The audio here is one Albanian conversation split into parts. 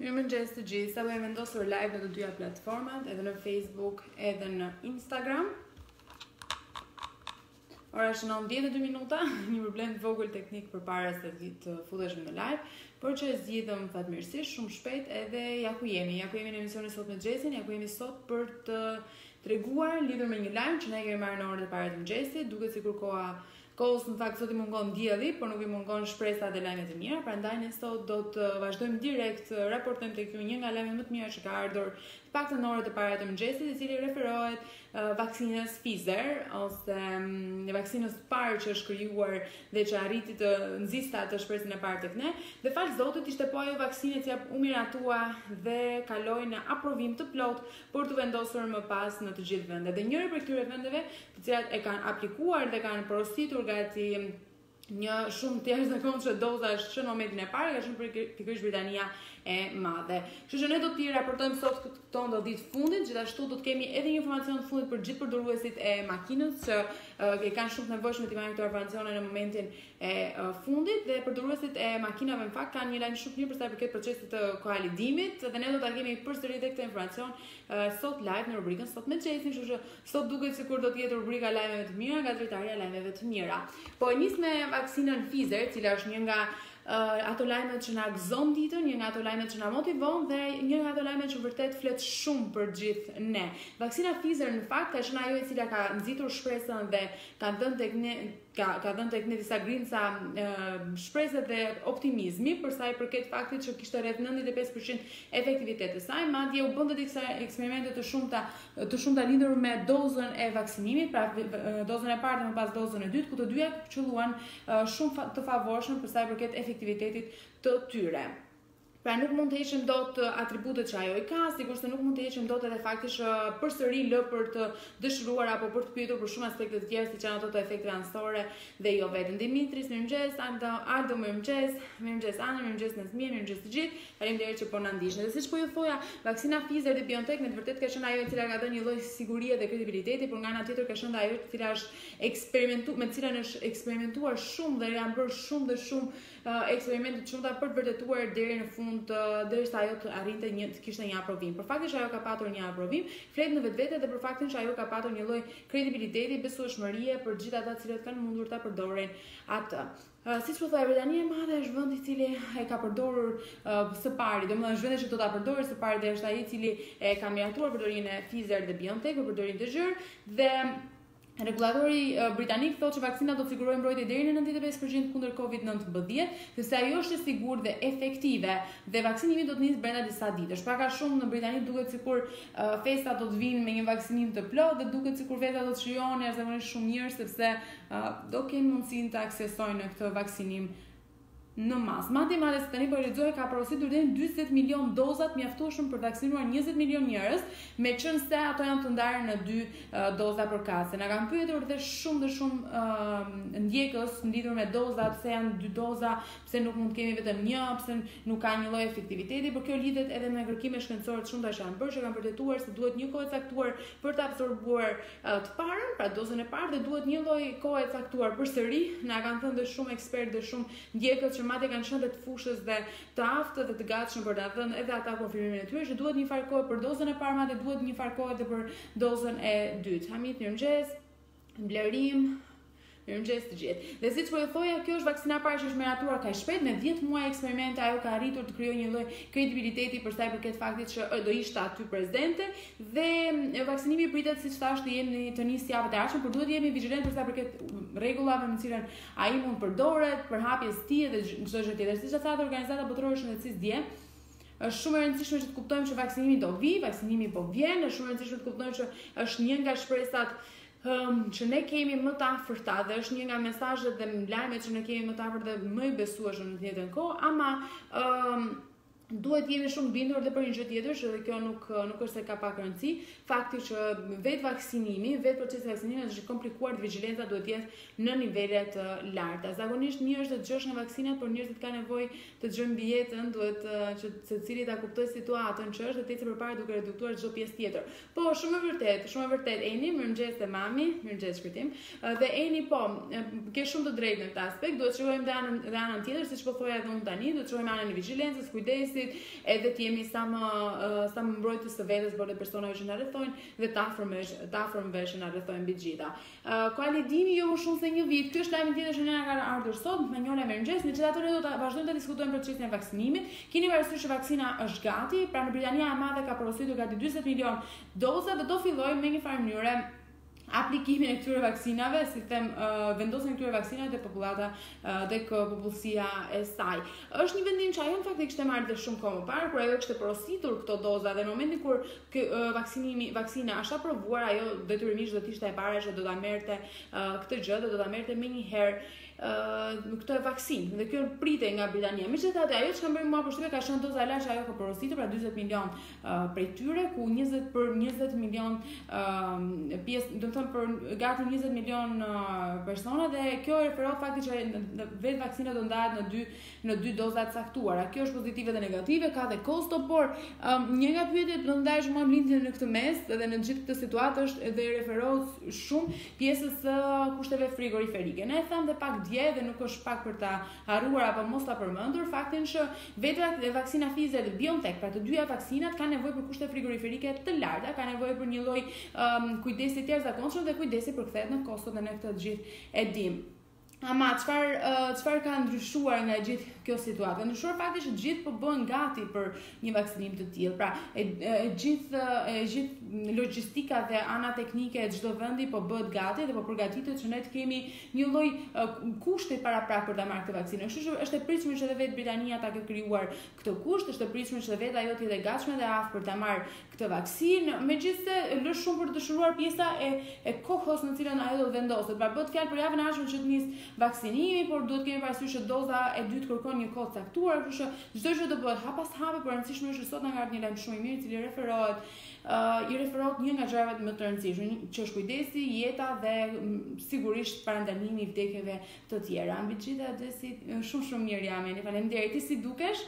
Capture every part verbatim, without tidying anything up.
Mirëmëngjes të gjithë. Sa bëjmë vendosur live në të dyja platformat, edhe në Facebook, edhe në Instagram. Ora është nëntëdhjetë e dy minuta, një problem të vogël teknik përpara se të futeshim në live, por që e zgjidhëm fatmirësisht shumë shpejt edhe ja ku jemi. Ja ku jemi në emisionin sot me Xhesin, ja ku jemi sot për të treguar lidhur me një lajm që ne kemi marrë në orët e para të mëngjesit, duket sikur koha kohës në fakt sot i mungon dielli, por nuk i mungon shpresat dhe lajmet e mira, prandaj ne sot do të vazhdojmë direkt raportojmë tek ju një nga lajmet më të mira që ka ardhur të paktën në orët e para të mëngjesit, i cili referohet uh, vaksinës Pfizer ose um, vaksinës së parë që është krijuar dhe që arriti të nxiste atë shpresën e parë tek ne. Dhe fal Zotit ishte po ajo vaksinë që u miratua dhe kaloi në aprovim të plot për të vendosur më pas në të gjithë vendet. Dhe njëri prej këtyre vendeve, të cilat e kanë aplikuar dhe kanë porositur gati një shumë të jashtëzakonshme dozash që në momentin e parë ka qenë pikërisht Britania e Madhe. Kështu që ne do t'i raportojmë sot këto ndo ditë fundit, gjithashtu do të kemi edhe një informacion të fundit për gjithë përdoruesit e makinës që uh, kanë shumë të nevojshme të marrin këto informacione në momentin e uh, fundit, dhe përdoruesit e makinave në fakt kanë një lajm shumë mirë për sa i përket procesit të koalidimit, dhe ne do ta kemi përsëri tek këtë informacion uh, sot live në rubrikën Sot me Xhesin, kështu që sot duket sikur do të jetë rubrika lajmeve të mira nga drejtaria e lajmeve të mira. Po nis me vaksinën Pfizer, cila është një nga Uh, ato lajmet që na gëzon ditën, një nga ato lajmet që na motivon dhe një nga ato lajmet që vërtet flet shumë për gjithë ne. Vaksina Pfizer në fakt ka qenë ajo e cila ka nxitur shpresën dhe ka dhënë tek ne ka ka dhënë tek ne disa grinca uh, shpresë dhe optimizmi për sa i përket faktit që kishte rreth nëntëdhjetë e pesë përqind efektivitet të saj, madje u bën disa eksperimente të shumta të shumta lidhur me dozën e vaksinimit, pra dozën e parë dhe më pas dozën e dytë, ku të dyja qelluan uh, shumë të favorshëm për sa i përket efektivitetit të tyre. Pra nuk mund të heqim dot atributet që ajo i ka, sigurisht se nuk mund të heqim dot edhe fakti që përsëri lë për të dëshiruar apo për të pyetur për shumë aspekte të tjera, siç janë ato të efekteve anësore dhe jo vetëm. Dimitris, mirëmëngjes, Aldo, Aldo mirëmëngjes, mirëmëngjes Ana, mirëmëngjes Nazmia, mirëmëngjes të gjithë. Faleminderit që po na ndiqni. Dhe siç po ju thoja, vaksina Pfizer dhe BioNTech në të vërtetë ka qenë ajo e cila ka dhënë një lloj sigurie dhe kredibiliteti, por nga ana tjetër ka qenë ajo e cila është eksperimentuar, me të cilën është eksperimentuar shumë dhe janë bërë shumë dhe shumë uh, eksperimente të shumta për të vërtetuar deri në fund derisa ajo të arrinte një të kishte një aprovim. Për faktin që ajo ka patur një aprovim, flet në vetvete dhe për faktin që ajo ka patur një lloj kredibiliteti, besueshmërie për gjithë ata që kanë mundur ta përdorin atë. Uh, siç po thoya, Britania e Madhe është vendi i cili e ka përdorur uh, së pari, domethënë është vendi që do ta përdorë së pari dhe është ai i cili e ka miratuar përdorimin e Pfizer dhe BioNTech për përdorimin të gjerë, dhe Regulatori uh, britanik thotë që vaksina do të sigurojë mbrojtje deri në nëntëdhjetë e pesë përqind kundër kovid nëntëmbëdhjetë, sepse ajo është e sigurt dhe efektive dhe vaksinimi do të nisë brenda disa ditësh. Pak a shumë në Britani duket sikur uh, festat do të vinë me një vaksinim të plotë dhe duket sikur vetat do të shijojnë jashtëzakonisht shumë mirë, sepse uh, do kemi mundësinë të aksesojnë në këtë vaksinim në mas. Madje madje se tani po lexoj ka porositur deri në njëzet milion dozat mjaftueshëm për vaksinuar njëzet milion njerëz, me qenë se ato janë të ndarë në dy uh, doza për kase. Na kanë pyetur dhe shumë dhe shumë uh, ndjekës lidhur me dozat, pse janë dy doza, pse nuk mund të kemi vetëm një, pse nuk ka një lloj efektiviteti, por kjo lidhet edhe me kërkime shkencore të shumta që janë bërë, që kanë vërtetuar se duhet një kohë e caktuar për të absorbuar uh, të parën, pra dozën e parë, dhe duhet një lloj kohe e caktuar përsëri. Na kanë thënë dhe shumë ekspertë dhe shumë ndjekës që madje kanë qenë të fushës dhe të aftë dhe të gatshëm për ta dhënë edhe ata konfirmimin e tyre që duhet një farë kohë për dozën e parë, madje duhet një farë kohë edhe për dozën e dytë. Hamit, mirëmëngjes, Blerim, mirëmëngjes të gjithë. Dhe siç po e thoja, kjo është vaksina e parë që është miratuar kaq shpejt, me dhjetë muaj eksperimente ajo ka arritur të krijojë një lloj kredibiliteti për sa i përket faktit që do ishte aty prezente, dhe vaksinimi pritet siç thash të jemi të nisë javën e ardhshme, por duhet të jemi vigjilent për sa i përket rregullave me të cilën ai mund përdoret, përhapjes të tij dhe çdo gjë tjetër. Siç e tha Organizata Botërore e Shëndetësisë dje, është shumë e rëndësishme që të kuptojmë që vaksinimi do vi, vaksinimi po vjen, është shumë e rëndësishme të kuptojmë që është një nga shpresat Um, që ne kemi më të afërta dhe është një nga mesazhet dhe lajmet që ne kemi më të afërt dhe më i besueshëm në të njëjtën kohë, ama um, duhet jemi shumë bindur dhe për një gjë tjetër, që edhe kjo nuk nuk është se ka pak rëndësi, fakti që vetë vaksinimi, vetë procesi i vaksinimit është i komplikuar dhe vigjilenca duhet të jetë në nivele të larta. Zakonisht mirë është të dëgjosh nga vaksinat, por njerëzit kanë nevojë të dëgjojnë mbi jetën, duhet që secili ta kuptojë situatën që është dhe të ecë përpara duke reduktuar çdo pjesë tjetër. Po shumë e vërtet, shumë e vërtet, Eni, mirëmëngjes te mami, mirëmëngjes shpirtim. Dhe Eni po, ke shumë të drejtë në këtë aspekt, duhet të shojmë dhe anën dhe anën tjetër, siç po thoya edhe unë tani, duhet të shojmë anën e vigjilencës, kujdesit, virusit, edhe të jemi sa më uh, sa më mbrojtës të vetes për personave që na rrethojnë dhe të afërmve të afërmve që na rrethojnë mbi gjitha. Uh, Kualidimi jo më shumë se një vit. Ky është lajmi tjetër që na ka ardhur sot, me njëra mëngjes, në çdo do të vazhdojmë të diskutojmë për çështjen e vaksinimit. Keni parasysh që vaksina është gati, pra në Britania e Madhe ka porositur gati dyzet milion doza dhe do fillojmë me një farë mënyre aplikimin e këtyre vaksinave, si them, uh, vendosen këtyre vaksinave te popullata uh, tek popullsia e saj. Është një vendim që ajo në fakt e kishte marrë dhe shumë kohë më parë, kur ajo kishte porositur këto doza dhe në momentin kur kë, uh, vaksinimi vaksina është aprovuar, ajo detyrimisht do të ishte e para që do ta merrte uh, këtë gjë, do ta merrte menjëherë Uh, këtë vaksinë dhe kjo pritej nga Britania. Megjithatë, ajo që ka bërë mua përshtypje ka qenë doza lart që ajo ka porositur, pra dyzet milion uh, prej tyre, ku njëzet për njëzet milion uh, pjesë, do të them për gati njëzet milion uh, persona dhe kjo referohet fakti që vetë vaksina do ndahet në dy në dy doza të caktuara. Kjo është pozitive dhe negative, ka dhe kosto, por um, një nga pyetjet do ndahesh mua lindjen në këtë mes dhe në gjithë këtë situatë është edhe referohet shumë pjesës së uh, kushteve frigoriferike. Ne e tham dhe pak dje dhe nuk është pak për ta harruar apo mos ta përmendur faktin që vetë vaksina Pfizer dhe BioNTech, pra të dyja vaksinat kanë nevojë për kushte frigoriferike të larta, kanë nevojë për një lloj um, kujdesi të jashtëzakonshëm dhe kujdesi përkthehet në kosto dhe ne këtë të gjithë e dim. Ama çfarë uh, çfarë ka ndryshuar nga gjithë kjo situatë? Ndryshuar fakti që gjithë po bëhen gati për një vaksinim të tillë. Pra, e, e gjithë e gjithë logjistika dhe ana teknike e çdo vendi po bëhet gati dhe po përgatitet që ne të kemi një lloj uh, kushti paraprak për ta marrë këtë vaksinë. Kështu që është e pritshme që edhe vetë Britania ta ketë krijuar këtë kusht, është e pritshme që vetë ajo të jetë e gatshme dhe aftë për ta marrë këtë vaksinë, megjithëse lë shumë për të dëshiruar pjesa e, e kohës në cilën ajo do të vendoset. Pra, bëhet fjalë për javën e ardhshme që të nisë vaksinimi, por duhet kemi parasysh që doza e dytë kërkon një kohë caktuar, kështu që çdo gjë do bëhet hap pas hape, por rëndësishme është që sot na ka ardhur një lajm shumë i mirë i cili referohet uh, i referohet një nga gjërat më të rëndësishme, që është kujdesi, jeta dhe m, sigurisht parandalimi i vdekjeve të tjera. Mbi të gjitha desi shumë shumë mirë jam, jeni faleminderit. Ti si dukesh?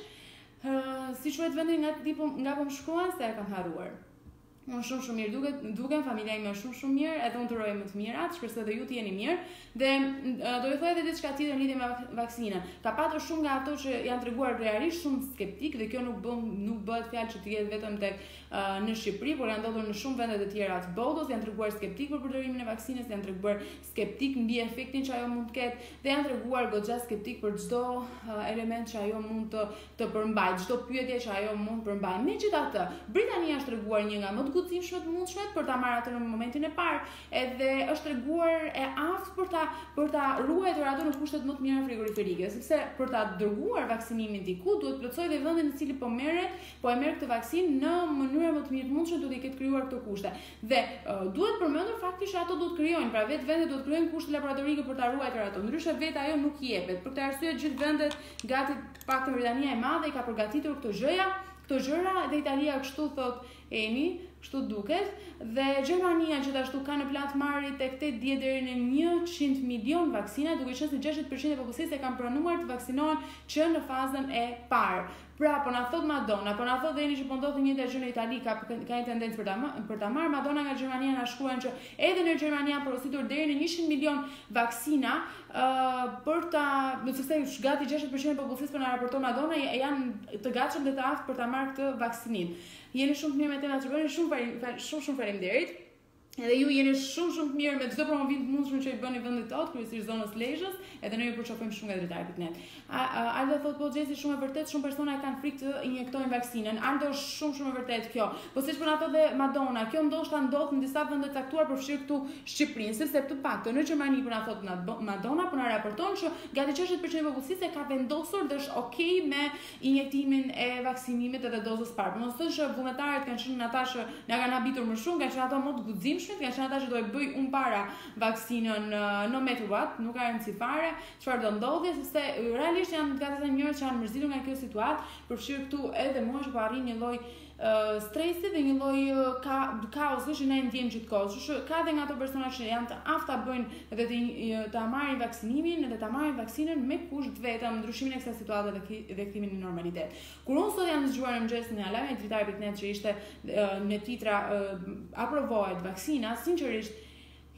Uh, si quhet vendi nga tipo nga po më shkruan se e kam harruar. Unë shumë shumë mirë duket, duken, familja ime është shumë shumë mirë, edhe unë të uroj më të mirat, shpresoj edhe ju të jeni mirë. Dhe uh, do ju thoj edhe diçka tjetër në lidhje me vaksinën. Ka patur shumë nga ato që janë treguar realisht shumë skeptik dhe kjo nuk bën nuk bëhet fjalë që të jetë vetëm tek uh, në Shqipëri, por janë ndodhur në shumë vende të tjera të botës, janë treguar skeptik për përdorimin e vaksinës, janë treguar skeptik mbi efektin që ajo mund të ketë dhe janë treguar goxha skeptik për çdo uh, element që ajo mund të të përmbajë, çdo pyetje që ajo mund të përmbajë. Megjithatë, Britania është treguar një nga më të guximshme të mundshme për ta marrë atë në momentin e parë, edhe është treguar e aftë për ta për ta ruajtur ato në kushtet më të mira frigoriferike, sepse për ta dërguar vaksinimin diku duhet plotësoj dhe vendin në cili po merret, po e merr këtë vaksinë në mënyrë më të mirë të mundshme, duhet i ketë krijuar këto kushte. Dhe uh, duhet përmendur fakti që ato do të krijojnë, pra vetë vendet do të krijojnë kushte laboratorike për ta ruajtur ato. Ndryshe vetë ajo nuk i jepet. Për këtë arsye gjithë vendet, gati paktën Britania e Madhe i ka përgatitur këto gjëja, këto gjëra dhe Italia kështu thot Emi, kështu duket, dhe Gjermania gjithashtu ka në plan të marrë tek tetë dhjetë deri në njëqind milion vaksina, duke qenë se gjashtëdhjetë përqind e popullsisë e kanë pranuar të vaksinohen që në fazën e parë. Pra, po na thot Madonna, po na thot Eni që po ndodh një gjë në Itali, ka ka një tendencë për ta për ta marrë. Madonna nga Gjermania na shkruan që edhe në Gjermani janë porositur deri në njëqind milion vaksina uh, për ta, sepse gati gjashtëdhjetë përqind e popullsisë po na raporton Madonna janë të gatshëm dhe të aftë për ta marrë këtë vaksinim. Jeni shumë të mirë me temat që bëni, shumë shumë shumë faleminderit. Edhe ju jeni shumë shumë të mirë me çdo promovim të mundshëm që i bëni vendit tot, kryesisht zonës Lezhës, edhe ne ju përshofojmë shumë nga drejtari pikë net. Aldo thot po Xhesi shumë e vërtet, shumë persona e kanë frikë të injektojnë vaksinën. Aldo është shumë shumë e vërtet kjo. Po siç po na thotë dhe Madonna, kjo ndoshta ndodh në disa vende të caktuar përfshirë këtu Shqipërinë, sepse të paktën në Gjermani po na thotë Madonna, po na raporton që gati gjashtëdhjetë përqind e popullsisë ka vendosur dhe është okay me injektimin e vaksinimit edhe dozës parë. Mos thosh që vullnetarët kanë qenë ata që na kanë habitur më shumë, kanë qenë ato më të guximshëm, kanë qenë ata që do e bëj unë para vaksinën no matter what, nuk ka rëndësi fare çfarë do ndodhi, sepse realisht janë gati të njerëz që janë mërzitur nga kjo situatë, përfshirë këtu edhe mua që po arrin një lloj Uh, stresi dhe një lloj uh, ka, kaosi që ne ndjejmë gjithkohë. Kështu që ka edhe nga ato persona që janë të afta bëjnë edhe të, të marrin vaksinimin edhe ta marrin vaksinën me kusht vetëm ndryshimin e kësaj situate dhe, dhe kthimin në normalitet. Kur unë sot jam zgjuar në mëngjesin e alarmit dritari pikë net që ishte uh, në titra uh, aprovohet vaksina, sinqerisht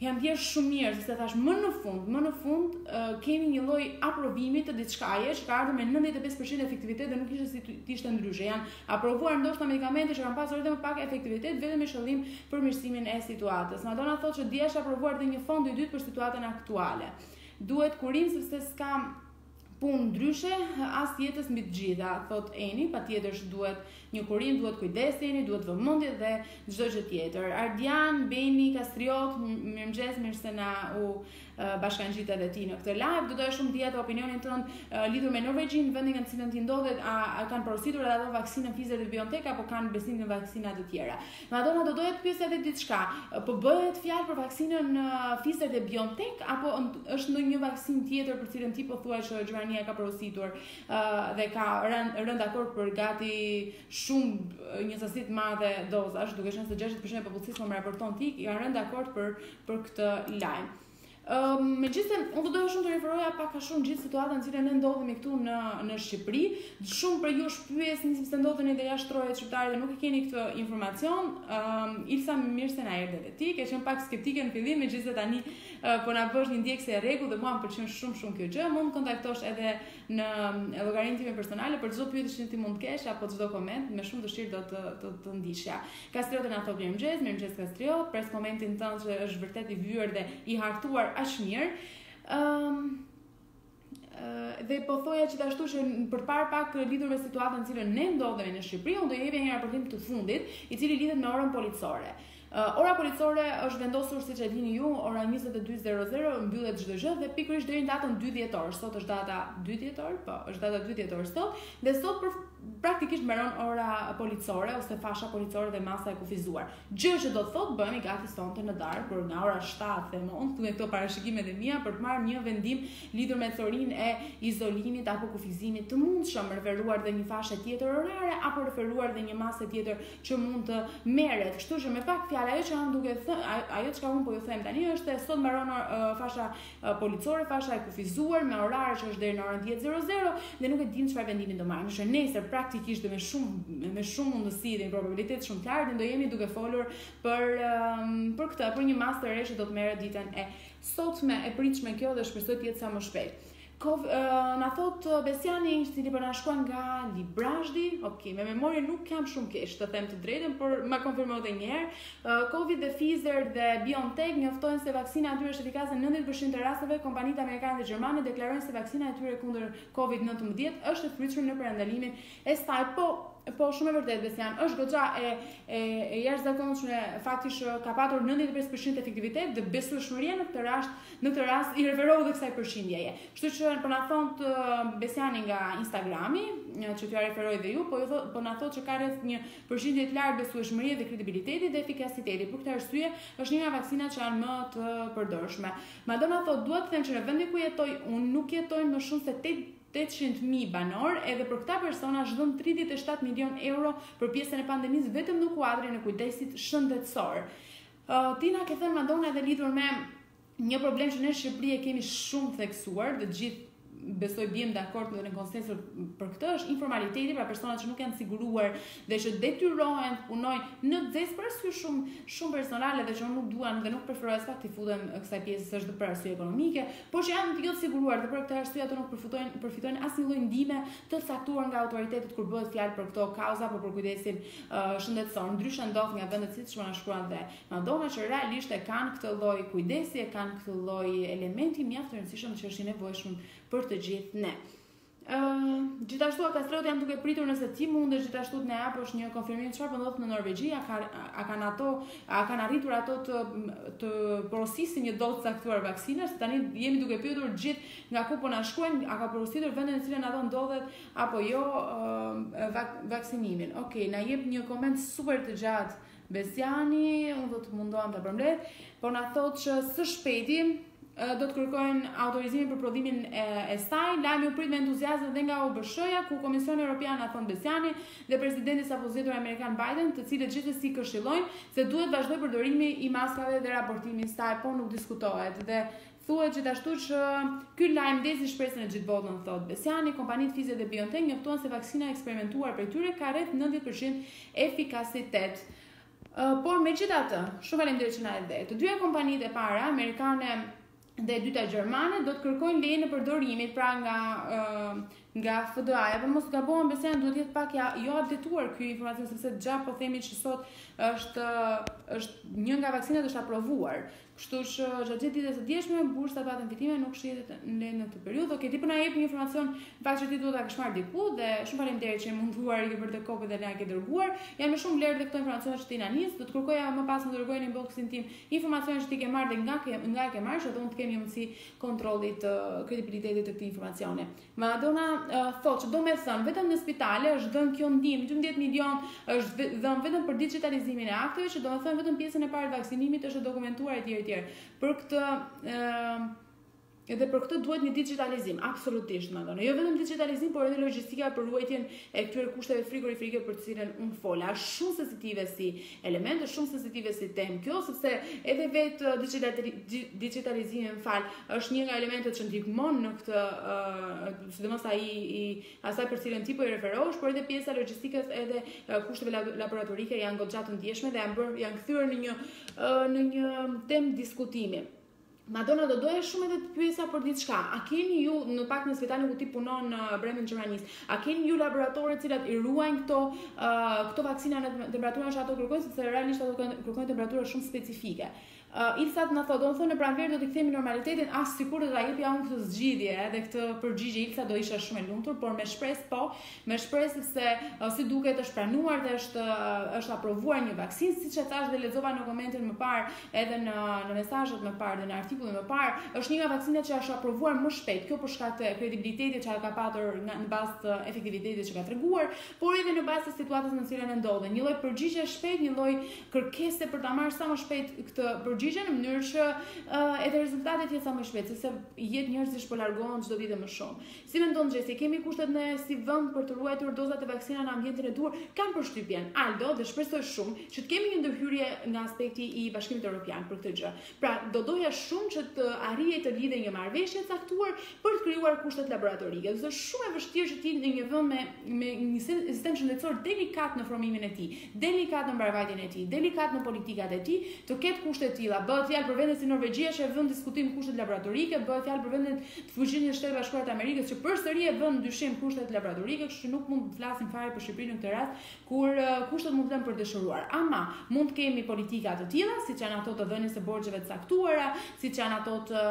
jam ndjer shumë mirë, sepse thash më në fund, më në fund uh, kemi një lloj aprovimi të diçkaje që ka ardhur me nëntëdhjetë e pesë përqind efektivitet dhe nuk ishte si të ishte ndryshe. Janë aprovuar ndoshta medikamente që kanë pasur edhe më pak efektivitet vetëm me qëllim përmirësimin e situatës. Madonna thotë që dia është aprovuar edhe një fond i dytë për situatën aktuale. Duhet kurim sepse s'ka punë ndryshe as jetës mbi të gjitha, thot Eni, patjetër që duhet një kurim, duhet kujdeseni, duhet vëmendje dhe çdo gjë tjetër. Ardian, Beni, Kastriot, mirëmëngjes, mirë se na u uh, bashkangjit edhe ti në këtë live. Do doja shumë dita opinionin tënd uh, lidhur me Norvegjin, vendin në cilën ti ndodhet, a, a kanë porositur edhe ato vaksinën Pfizer dhe BioNTech apo kanë besim në vaksina të tjera. Madonna, do doja të pyes edhe diçka. Po bëhet fjalë për vaksinën uh, Pfizer dhe BioNTech apo është ndonjë vaksinë tjetër për cilën ti po thuaj që Gjermania ka porositur uh, dhe ka rënë rënë dakord për gati shumë një sasi të madhe dozash, duke qenë se gjashtëdhjetë përqind e popullsisë po më raporton ti, janë rënë dakord për për këtë lajm. Um, Megjithëse unë do doja shumë të referoja pak a shumë gjithë situatën në cilën ne ndodhemi këtu në në Shqipëri. Shumë për ju shpyesni se ndodheni edhe jashtë trojës shqiptare dhe nuk e keni këtë informacion. Um, Ilsa, më mirë se na erdhe edhe ti, ke qenë pak skeptike në fillim, megjithëse tani uh, po na bësh një ndjekse e rregull dhe mua më pëlqen shumë shumë kjo gjë. Mund të kontaktosh edhe në llogarinë time personale për çdo pyetje që ti mund të kesh apo çdo koment, me shumë dëshirë do të të, të ndiqja. Kastrioti na thotë mirëmëngjes, mirëmëngjes Kastriot, pres komentin tënd që është vërtet i vyer dhe i hartuar aq mirë. Um, uh, dhe po thoja gjithashtu që përpara pak lidhur me situatën në cilën ne ndodhemi në Shqipëri, unë do jepja një raportim të fundit, i cili lidhet me orën policore. Uh, ora policore është vendosur, siç e dini ju, ora njëzet e dy zero zero, mbyllet çdo gjë dhe pikërisht deri në datën dy dhjetor. Sot është data dy dhjetor, po, është data dy dhjetor sot, dhe sot për praktikisht mbaron ora policore ose fasha policore dhe masa e kufizuar. Gjë që do të thotë bëhemi gati sonte në darkë për nga ora shtatë them unë, me këto parashikimet e mia për të marrë një vendim lidhur me thorinë e izolimit apo kufizimit të mundshëm, referuar dhe një fashe tjetër orare apo referuar dhe një masë tjetër që mund të merret. Kështu që me pak fjalë ajo që unë duke thënë, ajo çka unë po ju them tani është se sot mbaron uh, fasha uh, policore, fasha e kufizuar me orar që është deri në orën dhjetë zero zero dhe nuk e dim çfarë vendimi do marrim. Që nesër praktikisht dhe me shumë me shumë mundësi dhe probabilitet shumë të lartë do jemi duke folur për um, për këtë, për një masë të re që do të merret ditën e sotme, e pritshme kjo dhe shpresoj të jetë sa më shpejt. Kov, uh, na thot Besiani, i cili po na shkruan nga Librazhdi, ok, me memorie nuk kam shumë keq, të them të drejtën, por ma konfirmoj edhe një herë. Uh, Covid dhe Pfizer dhe BioNTech njoftojnë se vaksina e tyre është efikase në nëntëdhjetë përqind të rasteve. Kompanitë amerikane dhe gjermane deklarojnë se vaksina e tyre kundër Covid nineteen është e pritshme në parandalimin e saj. Po Po shumë e vërtet Besian, është goxha e e, e jashtëzakonshme fakti që ka patur nëntëdhjetë e pesë përqind efektivitet dhe besueshmëria në këtë rast, në këtë rast i referohet edhe kësaj përqindjeje. Kështu që po na thon Besiani nga Instagrami, që t'ju referoj dhe ju, po ju thot, po na thotë që ka rreth një përqindje të lartë besueshmërie dhe kredibiliteti dhe efikasiteti. Për këtë arsye është një nga vaksinat që janë më të përdorshme. Madonna thotë, duhet të them që në vendin ku jetoj unë nuk jetojnë më shumë se tetëqind mijë banor, edhe për këta persona zhdon tridhjetë e shtatë milion euro për pjesën e pandemisë vetëm në kuadrin e kujdesit shëndetësor. Uh, Tina ke thënë Madonna edhe lidhur me një problem që ne në Shqipëri e kemi shumë theksuar, dhe gjithë besoj bjem dakord në konsensus për këtë, është informaliteti, pra personat që nuk janë siguruar dhe që detyrohen të punojnë në zezë për arsye shumë shumë personale dhe që nuk duan dhe nuk preferoj as pak të futem kësaj pjesë se është për arsye ekonomike, por që janë të jo të siguruar dhe për këtë arsye ato nuk përfitojnë përfitojnë asnjë lloj ndihme të caktuar nga autoritetet kur bëhet fjalë për këto kauza apo për kujdesin uh, shëndetësor. Ndryshe ndodh nga vendet siç më na shkruan dhe Madonna që realisht e kanë këtë lloj kujdesi, e kanë këtë lloj elementi mjaft të rëndësishëm që është i nevojshëm për të gjithë ne. Uh, gjithashtu Kastrioti jam duke pritur nëse ti mundesh gjithashtu të na japësh një konfirmim çfarë po ndodh në Norvegji, a, ka, a kanë ato, a kanë arritur ato të të porosisin një dozë caktuar vaksinës, tani jemi duke pyetur gjithë nga ku po na shkruajnë, a ka porositur vendin në cilën ato ndodhet apo jo uh, vak, vaksinimin. Okej, okay, na jep një koment super të gjatë Besiani, unë do të mundohem ta përmbledh, por na thotë që së shpejti do të kërkojnë autorizimin për prodhimin e, e saj. Lajmi u prit me entuziazëm dhe nga U B S-ja, ku Komisioni Evropian na thon Besiani dhe presidenti sapo zgjedhur amerikan Biden, të cilët gjithsesi këshillojnë se duhet vazhdoj përdorimi i maskave dhe raportimi i saj, po nuk diskutohet. Dhe thuhet gjithashtu që ky lajm ndezi shpresën e gjithë botën, thot Besiani. Kompanitë Pfizer dhe BioNTech njoftuan se vaksina eksperimentuar prej tyre ka rreth nëntëdhjetë përqind efikasitet. Uh, por megjithatë, shumë faleminderit që na e dhe. Të dyja kompanitë e para, amerikane dhe e dyta gjermane, do të kërkojnë lejen e përdorimit pra nga uh, nga F D A-ja, por mos gabohem, besoj duhet jetë pak ja, jo updateuar ky informacion sepse gjatë po themi që sot është është një nga vaksinat është aprovuar. Kështu që gjatë ditës së djeshme bursa e patën fitime nuk shihet në në këtë periudhë. Okej, ti po na jep një informacion fakt që ti duhet ta kesh marrë diku dhe shumë faleminderit që e munduar i ke bërë të kopë dhe na e ke dërguar. Jam më shumë vlerë dhe këto informacione që ti na nis, do të kërkoja më pas më dërgojnë në inboxin tim informacione që ti ke marrë dhe nga ke nga e ke marrë, që do të kemi mundësi kontrollit të kredibilitetit të këtij informacione. Madonna uh, thotë që do me thënë vetëm në spitale është dhënë kjo ndihmë gjymdhjetë milion është dhënë vetëm për digitalizimin e akteve, që do të thënë vetëm pjesën e parë të vaksinimit është dokumentuar etj etj. Për këtë uh, edhe për këtë duhet një digitalizim, absolutisht madone. Jo vetëm digitalizim, por edhe logjistika për ruajtjen e këtyre kushteve frigorifike për të cilën unë fola. Është shumë sensitive si element, është shumë sensitive si temë kjo, sepse edhe vetë digitalizimi, më fal, është një nga elementet që ndihmon në këtë, uh, sidomos ai i asaj për cilën ti po i referohesh, por edhe pjesa logjistikës edhe uh, kushteve laboratorike janë goxha të ndjeshme dhe janë bërë janë kthyer në një uh, në një temë diskutimi. Madonna, do doja shumë edhe të pyesja për diçka. A keni ju në pak në spitalin ku ti punon në Bremen Gjermanisë, a keni ju laboratorë të cilat i ruajnë këto uh, këto vaksina në temperaturën që ato kërkojnë, sepse realisht ato kërkojnë temperatura shumë specifike. Uh, Ilsat na thotë, do të thonë në pranverë do të kthehemi normalitetin, as sikur do ta jepja unë këtë zgjidhje edhe këtë përgjigje Ilsa do isha shumë e lumtur, por me shpresë po, me shpresë se uh, si duket është pranuar dhe është uh, është aprovuar një vaksinë, siç e thash dhe lexova në komentin më parë, edhe në në mesazhet më parë dhe në artikullin më parë, është një nga vaksinat që është aprovuar më shpejt, kjo për shkak të kredibilitetit që ka patur në bazë të efektivitetit që ka treguar, por edhe në bazë të situatës në cilën ndodhen. Një lloj përgjigje shpejt, një lloj kërkese për ta marrë sa më shpejt këtë përgjigje në mënyrë që uh, edhe rezultatet jetë sa më shpejt, sepse jetë njerëzish po largohen çdo ditë më shumë. Si mendon Xhesi, kemi kushtet ne si vend për të ruajtur dozat e vaksinave në ambientin e duhur? Kam përshtypjen, Aldo, dhe shpresoj shumë që të kemi një ndërhyrje nga aspekti i Bashkimit Evropian për këtë gjë. Pra, do doja shumë që të arrijë të lidhej një marrëveshje e caktuar për të krijuar kushtet laboratorike. Është shumë e vështirë që ti në një vend me me një sistem shëndetësor delikat në formimin e tij, delikat në mbarvajtjen e tij, delikat në politikat e tij, të ketë kushte të tilla. Bëhet fjalë për vende si Norvegjia që e vën diskutim kushtet laboratorike, bëhet fjalë për vendet të fuqishme të Shtetit Bashkuar të Amerikës që përsëri e vën dyshim kushtet laboratorike, kështu që nuk mund të flasim fare për Shqipërinë në këtë rast, kur uh, kushtet mund të jenë për të dëshiruar. Ama mund të kemi politika të tilla, siç janë ato të dhënies së borxheve të caktuara, siç janë ato të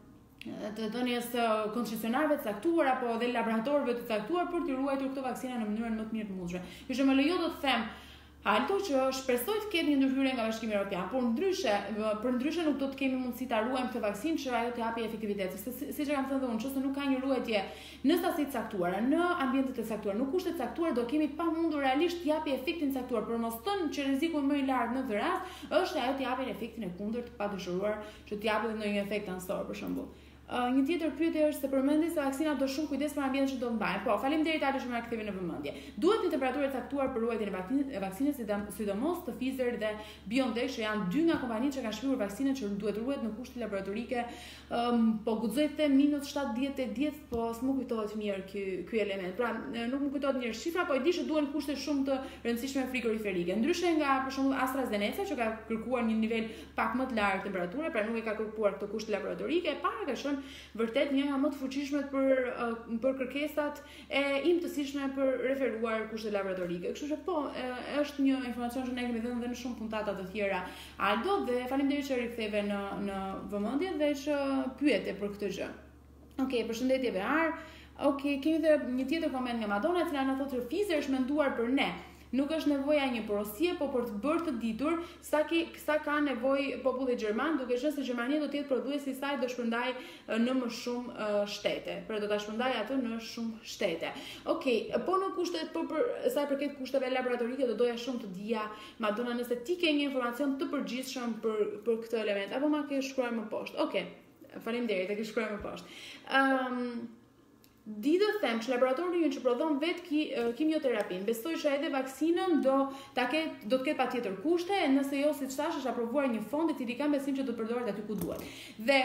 të dhënies së koncesionarëve të caktuar apo edhe laboratorëve të caktuar për të ruajtur këto vaksina në mënyrën më të mirë të mundshme. Kështu më lejo do të them Alto që shpresoj të ketë një ndërhyrje nga Bashkimi Evropian, por ndryshe, për ndryshe nuk do të kemi mundësi ta ruajmë këtë vaksinë që ajo të japi efektivitet. Siç si kam thënë unë, nëse nuk ka një ruajtje në stasi të caktuara, në ambiente të caktuara, në kushte të caktuara, do kemi pamundur realisht të japi efektin caktuar, por mos thënë që rreziku më i lartë në këtë rast është ajo të japi efektin e kundërt pa dëshiruar, që të japë ndonjë efekt ansor për shembull. Uh, një tjetër pyetje është se përmendi se vaksinat do shumë kujdes për ambientin që do mbajnë. Po, faleminderit Adi që më ktheve në vëmendje. Duhet një temperaturë e caktuar për ruajtjen e vaksinës, sidomos të Pfizer dhe BioNTech, që janë dy nga kompanitë që kanë shpërur vaksinën që duhet ruhet në kushte laboratorike. Um, po guxoj të them minus shtatëdhjetë e dhjetë, po s'më kujtohet mirë ky ky element. Pra, nuk më kujtohet mirë shifra, po e di që duhen kushte shumë të rëndësishme frigoriferike. Ndryshe nga për shembull AstraZeneca që ka kërkuar një nivel pak më të lartë temperature, pra nuk e ka kërkuar këtë kushte laboratorike, e para ka qenë vërtet një nga më të fuqishmet për uh, për kërkesat e imtësishme për referuar kushte laboratorike. Kështu që po, e, është një informacion që ne kemi dhënë dhe në shumë puntata të tjera Aldo, dhe faleminderit që riktheve në në vëmendje dhe që pyete për këtë gjë. Okej, okay, përshëndetje Behar. Okej, okay, kemi edhe një tjetër koment nga Madonna, e cila na thotë se Pfizer është menduar për ne. Nuk është nevoja një porosie, po për të bërë të ditur sa, ki, sa ka nevojë populli gjerman, duke qenë se Gjermania do të jetë prodhuesi i saj, do shpërndaj në më shumë uh, shtete. Pra do ta shpërndajë atë në shumë shtete. Okej, okay, po në kushtet po për sa i përket kushteve laboratorike do doja shumë të dija, Madonna, nëse ti ke një informacion të përgjithshëm për për këtë element, apo ma ke shkruar më poshtë. Okej. Okay. Faleminderit, e ke shkruar më poshtë. Ëm um, di të them që laboratori ynë që prodhon vetë ki, kimioterapin, besoj që edhe vaksinën do ta ketë do të ketë patjetër kushte, e nëse jo siç thash është aprovuar një fond i cili kam besim që do të përdoret aty ku duhet. Dhe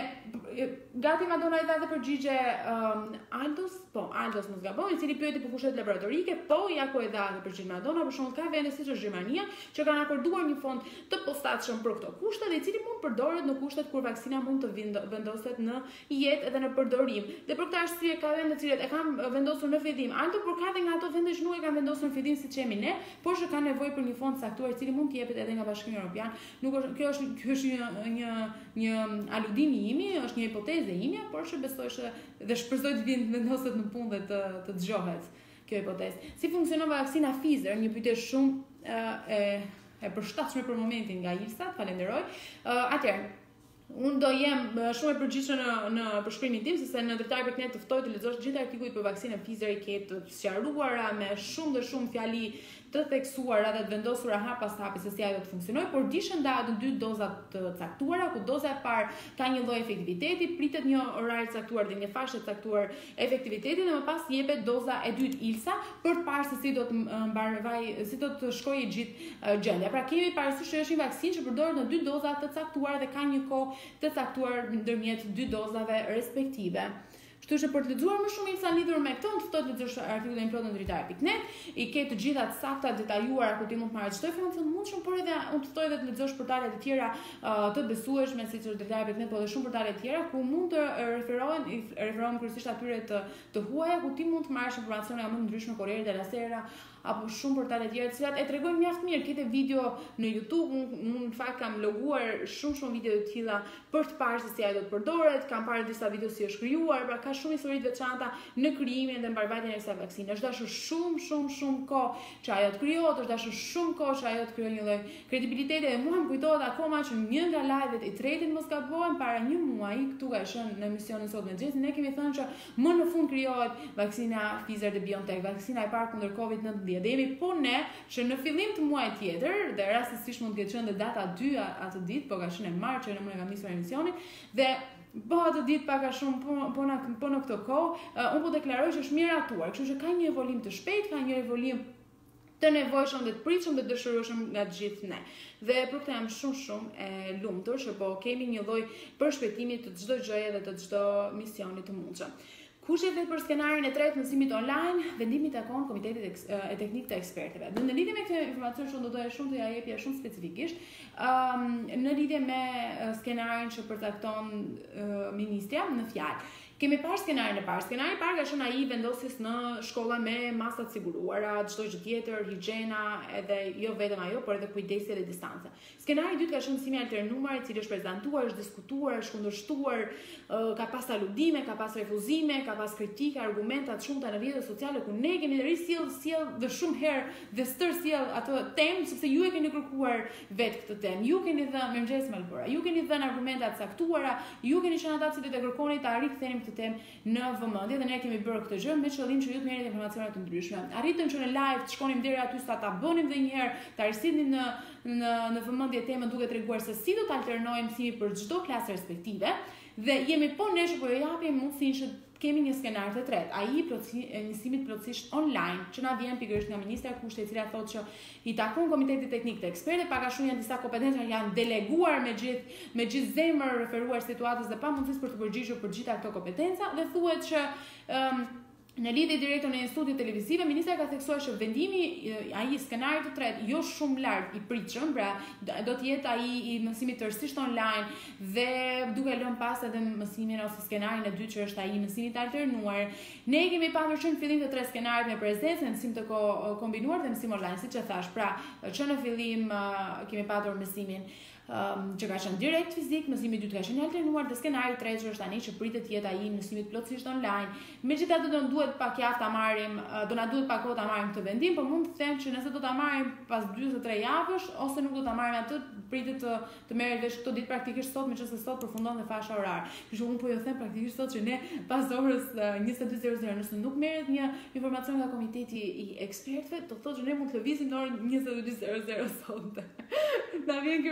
gati Madonna i dha dhe përgjigje um, Aldos, po Aldos mos gaboj, i cili pyeti për kushtet laboratorike, po ja ku e dha dhe përgjigje Madonna, për shembull ka vende siç është Gjermania që kanë akorduar një fond të posaçëm për këto kushte dhe i cili mund përdoret në kushtet kur vaksina mund të vendoset në jetë edhe në përdorim. Dhe për këtë arsye ka vende të cilat e kanë vendosur në fillim, alto por ka edhe nga ato vende që nuk e kanë vendosur në fillim siç jemi ne, por që kanë nevojë për një fond caktuar i cili mund të jepet edhe nga Bashkimi Evropian. Nuk është kjo është kjo është një një një aludim i imi, është një hipotezë ime, por që besoj se dhe shpresoj të vinë vendoset në punë dhe të të dëgjohet kjo hipotezë. Si funksionon vaksina Pfizer? Një pyetje shumë e e përshtatshme për momentin nga Ilsa, falenderoj. Atëherë, unë do jem shumë e përgjithshme në në përshkrimin tim, sepse në Drejtari pikë net të ftoj të lexosh gjithë artikujt për vaksinën Pfizer i ke të sqaruara me shumë dhe shumë fjali të theksuara dhe të vendosura hap pas hapi se si ajo do të funksionojë, por dishën ndahet në dy doza të caktuara, ku doza e parë ka një lloj efektiviteti, pritet një orar i caktuar dhe një fashë e caktuar efektiviteti dhe më pas jepet doza e dytë Ilsa për të parë se si do të mbarvaj, si do të shkojë gjithë gjendja. Pra kemi parasysh që është një vaksinë që përdoret në dy doza të caktuara dhe ka një kohë të caktuar ndërmjet dy dozave respektive. Kështu që për të lexuar më shumë Ilsa lidhur me këtë, unë të ftoj të lexosh artikullin e plotë në Drejtari pikë net, i ke të gjitha të sakta, detajuara ku ti mund të marrësh çdo informacion të mundshëm, por edhe unë të ftoj edhe të lexosh portalet e tjera uh, të besueshme, siç është Drejtari pikë net, por edhe shumë portale të tjera ku mund të referohen, referohen kryesisht atyre të të huaja ku ti mund të marrësh informacione më të ndryshme, Corriere della Sera apo shumë portale të tjera të cilat e tregojnë mjaft mirë. Kete video në YouTube, unë në fakt kam loguar shumë shumë video të tilla për të parë se si ajo do të përdoret, kam parë disa video si është krijuar, pra ka shumë histori të veçanta në krijimin dhe mbërvajtjen e kësaj vaksine. Është dashur shumë shumë shumë kohë që ajo të krijohet, është dashur shumë kohë që ajo të krijojë një lloj kredibiliteti dhe mua më kujtohet akoma që një nga live-et i tretit mos gabojmë para një muaji këtu ka qenë në emisionin sot me Xhesin, ne kemi thënë që më në fund krijohet vaksina Pfizer dhe BioNTech, vaksina e parë kundër kovid nineteen. Dhe jemi po ne që në fillim të muajit tjetër, dhe rastësisht mund të ketë qenë dhe data dy atë ditë, po ka qenë e martë që ne më kam nisur emisionin dhe po atë ditë pak a shumë po po në po në këtë kohë, uh, unë po deklaroj që është miratuar, kështu që ka një evolim të shpejtë, ka një evolim të nevojshëm dhe të pritshëm dhe dëshirueshëm nga të gjithë ne. Dhe për këtë jam shumë shumë e lumtur që po kemi një lloj përshpejtimi të çdo gjëje dhe të çdo misioni të mundshëm. Kushtet vetë për skenarin e tretë mësimit online, vendimi takon Komitetit e Teknik të Ekspertëve. Dhe në lidhje me këtë informacion që do doja shumë të ja jepja shumë specifikisht, um, në lidhje me skenarin që përcakton uh, ministria në fjalë. Kemi parë skenarin e parë. Skenari i parë ka qenë ai vendosjes në shkolla me masa të siguruara, çdo gjë tjetër, higjiena, edhe jo vetëm ajo, por edhe kujdesi dhe distanca. Skenari i dytë ka qenë mësimi alternuar, i cili është prezantuar, është diskutuar, është kundërshtuar, ka pas aludime, ka pas refuzime, ka pas kritike, argumenta të shumta në rrjetet sociale ku ne kemi risjell sjell dhe shumë herë dhe stër sjell ato temë sepse ju e keni kërkuar vetë këtë temë. Ju keni dhënë mëngjes Malbora, ju keni dhënë argumenta të caktuara, ju keni qenë ata që të kërkoni ta rikthenim temë në vëmendje dhe ne kemi bërë këtë gjë me qëllim që ju të merrni informacione të ndryshme. Arritëm që në live të shkonim deri aty sa ta bënim edhe një herë, ta risitnim në në në vëmendje temën duke treguar se si do të alternojmë mësimin për çdo klasë respektive dhe jemi po ne që po ju japim mundësinë që kemi një skenar të tretë, ai i mësimit plotësisht online, që na vjen pikërisht nga ministra e kushte, e cila thotë që i takon Komitetit Teknik të Ekspertëve, pak a shumë janë disa kompetenca që janë deleguar me gjithë me gjithë zemër referuar situatës dhe pa mundësi për të përgjigjur për gjitha këto kompetenca dhe thuhet që um, në lidhje direkte në një studio televizive, ministra ka theksuar që vendimi ai skenarit të tretë jo shumë lart i pritshëm, pra do të jetë ai i mësimit tërësisht online dhe duke lënë pas edhe mësimin ose skenarin e dytë që është ai i mësimit alternuar. Ne kemi pasur që në fillim të tre skenarit me prezencë, mësim të kombinuar dhe mësim online, siç e thash. Pra, që në fillim uh, kemi pasur mësimin Um, që ka qenë direkt fizik, mësimi i dytë ka qenë alternuar dhe skenari i tretë është tani që pritet të jetë ai mësimit plotësisht online. Megjithatë do na duhet pak javë ta marrim, do na duhet pak kohë ta marrim këtë vendim, por mund të them që nëse do ta marrim pas dy ose tre javësh ose nuk do ta marrim atë, pritet të të merret vesh këto ditë praktikisht sot, meqense sot përfundon dhe fasha orare. Kështu unë po ju them praktikisht sot që ne pas orës njëzet e dy e zero nëse nuk merret një informacion nga Komiteti i Ekspertëve, do thotë që ne mund të lëvizim në orën njëzet e dy e zero sot. Na vjen kjo informacion nga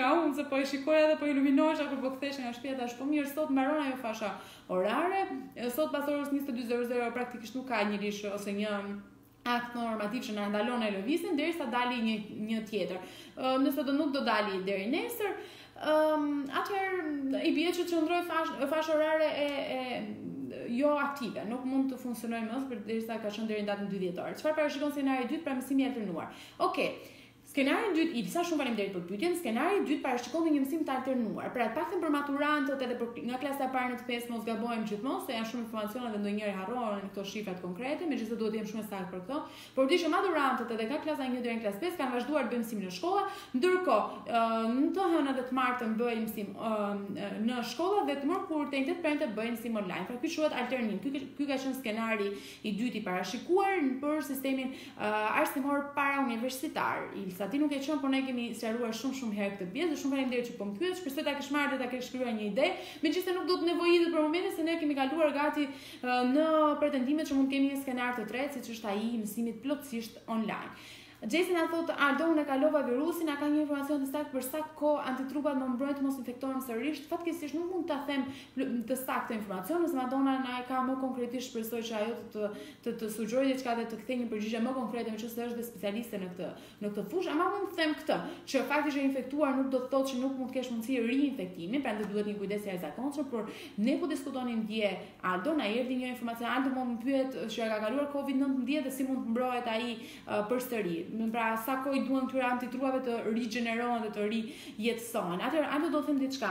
nga unë, se po e shikoja dhe po iluminohesha kur po kthesh nga shtëpia tash po mirë, sot mbaron ajo fasha orare, sot pas orës njëzet e dy zero zero praktikisht nuk ka një lish ose një akt normativ që na ndalon ai lëvizjen derisa dali një një tjetër. Uh, nëse do nuk do dali deri nesër, um, atëherë i bie që qëndroj fash, fashë orare e, e jo aktive, nuk mund të funksionojë më për derisa ka qenë deri në datën dy dhjetor. Çfarë parashikon scenari i dytë pra mësimi i alternuar? Okej. Okay. Skenari i dytë, Ilsa, shumë faleminderit për pyetjen. Skenari i dytë parashikon një mësim të alternuar. Pra të paktën për maturantët edhe për nga klasa e parë në të pesë mos gabojmë gjithmonë, se janë shumë informacione dhe ndonjëherë harrohen këto shifrat konkrete, megjithëse duhet të jem shumë saktë për këto. Por di që maturantët edhe nga klasa një deri në klasë pesë kanë vazhduar të bëjnë mësim në shkolla, ndërkohë në të hënën dhe të martën bëjnë mësim në shkolla dhe të mërkurë të njëjtët premte bëjnë mësim online. Pra ky quhet alternim. Ky ky ka qenë skenari i dytë i parashikuar për sistemin arsimor parauniversitar. Ilsa, ti nuk e qenë, por ne kemi sqaruar shumë shumë herë këtë pjesë dhe shumë faleminderit që po më pyet. Shpresoj ta kesh marrë dhe ta kesh shkruar një ide. Megjithëse nuk do të nevojitet për momentin se ne kemi kaluar gati uh, në pretendimet që mund të kemi një skenar të tretë, siç është ai i mësimit plotësisht online. Jason na thotë, Ardo, unë e kalova virusin, a ka një informacion të saktë për sa kohë antitrupat më mbrojnë të mos infektohem sërish? Fatkeqësisht nuk mund ta them të saktë informacion, nëse Madonna na e ka më konkretisht, shpresoj që ajo të të, të sugjerojë diçka dhe të kthejë një përgjigje më konkrete, meqenëse është dhe specialiste në këtë në këtë fushë, ama mund të them këtë, që fakti që je infektuar nuk do të thotë që nuk mund të kesh mundësi rinfektimi, prandaj duhet një kujdes i jashtëzakonshëm, por ne po diskutonim dje, Ardo na erdhi një informacion, Ardo më pyet që ka kaluar COVID nineteen dhe si mund të mbrohet ai uh, përsëri. Pra sa kohë duan këtyre antitrupave të rigjenerohen dhe të rijetësohen. Atëherë, ato do të them diçka.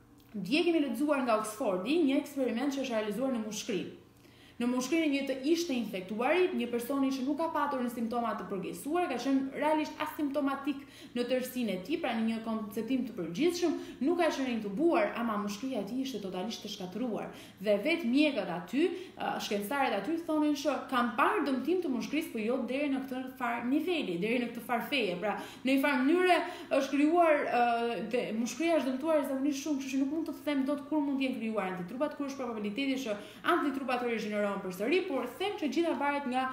Dje kemi lexuar nga Oxfordi një eksperiment që është realizuar në mushkëri. Në mushkërinë një të ishte infektuarit, një personi që nuk ka patur në simptoma të përgjegjësuar, ka qenë realisht asimptomatik në tërësinë e tij, pra në një konceptim të përgjithshëm, nuk ka qenë intubuar, ama mushkëria e tij ishte totalisht të shkatëruar. Dhe vetë mjekët aty, shkencëtarët aty thonin se kanë parë dëmtim të mushkërisë, por jo deri në këtë far niveli, deri në këtë farfeje. Pra, në një farë mënyrë është krijuar dhe mushkëria është dëmtuar zakonisht shumë, kështu që nuk mund të them dot kur mund të jenë krijuar antitrupat, kur është probabiliteti që antitrupat të rigjenerohen përsëri, por them që gjitha varet nga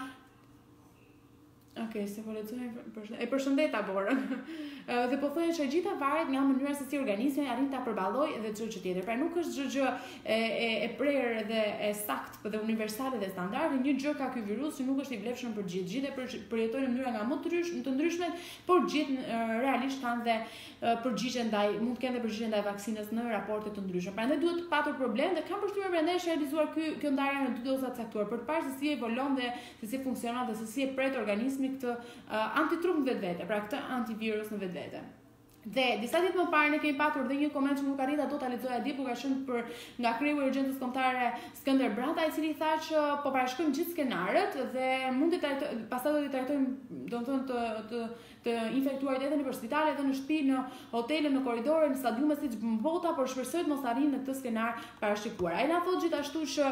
Okej, se po lexoj e përshëndet Aborën. Dhe po thonë që gjitha varet nga mënyra se si organizmi arrin ta përballojë edhe çdo gjë tjetër. Pra nuk është çdo gjë e e, e prerë dhe e saktë dhe universale dhe standarde. Një gjë ka ky virus që nuk është i vlefshëm për gjithë. Gjithë përjetojnë në mënyra nga më të të ndryshme, por gjithë realisht kanë dhe përgjigje ndaj, mund të kenë dhe përgjigje ndaj vaksinës në raporte të ndryshme. Prandaj duhet të patur problem dhe kanë përshtypur prandaj është realizuar ky kjo ndarje në dy doza të caktuar për të parë se si evolon dhe se si funksionon dhe se si e pret organizmi këtë uh, antitrup në vetvete, pra këtë antivirus në vetvete. Dhe disa ditë më parë ne kemi patur dhe një koment që nuk arrita do ta lexoja di, por ka qenë për nga kreu i urgjencës kombëtare Skënder Brata, i cili tha që po parashikojmë gjithë skenarët dhe mund të trajtojmë, pastaj do të trajtojmë, domethënë të të të infektuarit edhe në spitale, edhe në shtëpi, në hotele, në korridore, në stadiume siç bën bota, por shpresoj të mos arrijnë në këtë skenar parashikuar. Ai na thotë gjithashtu që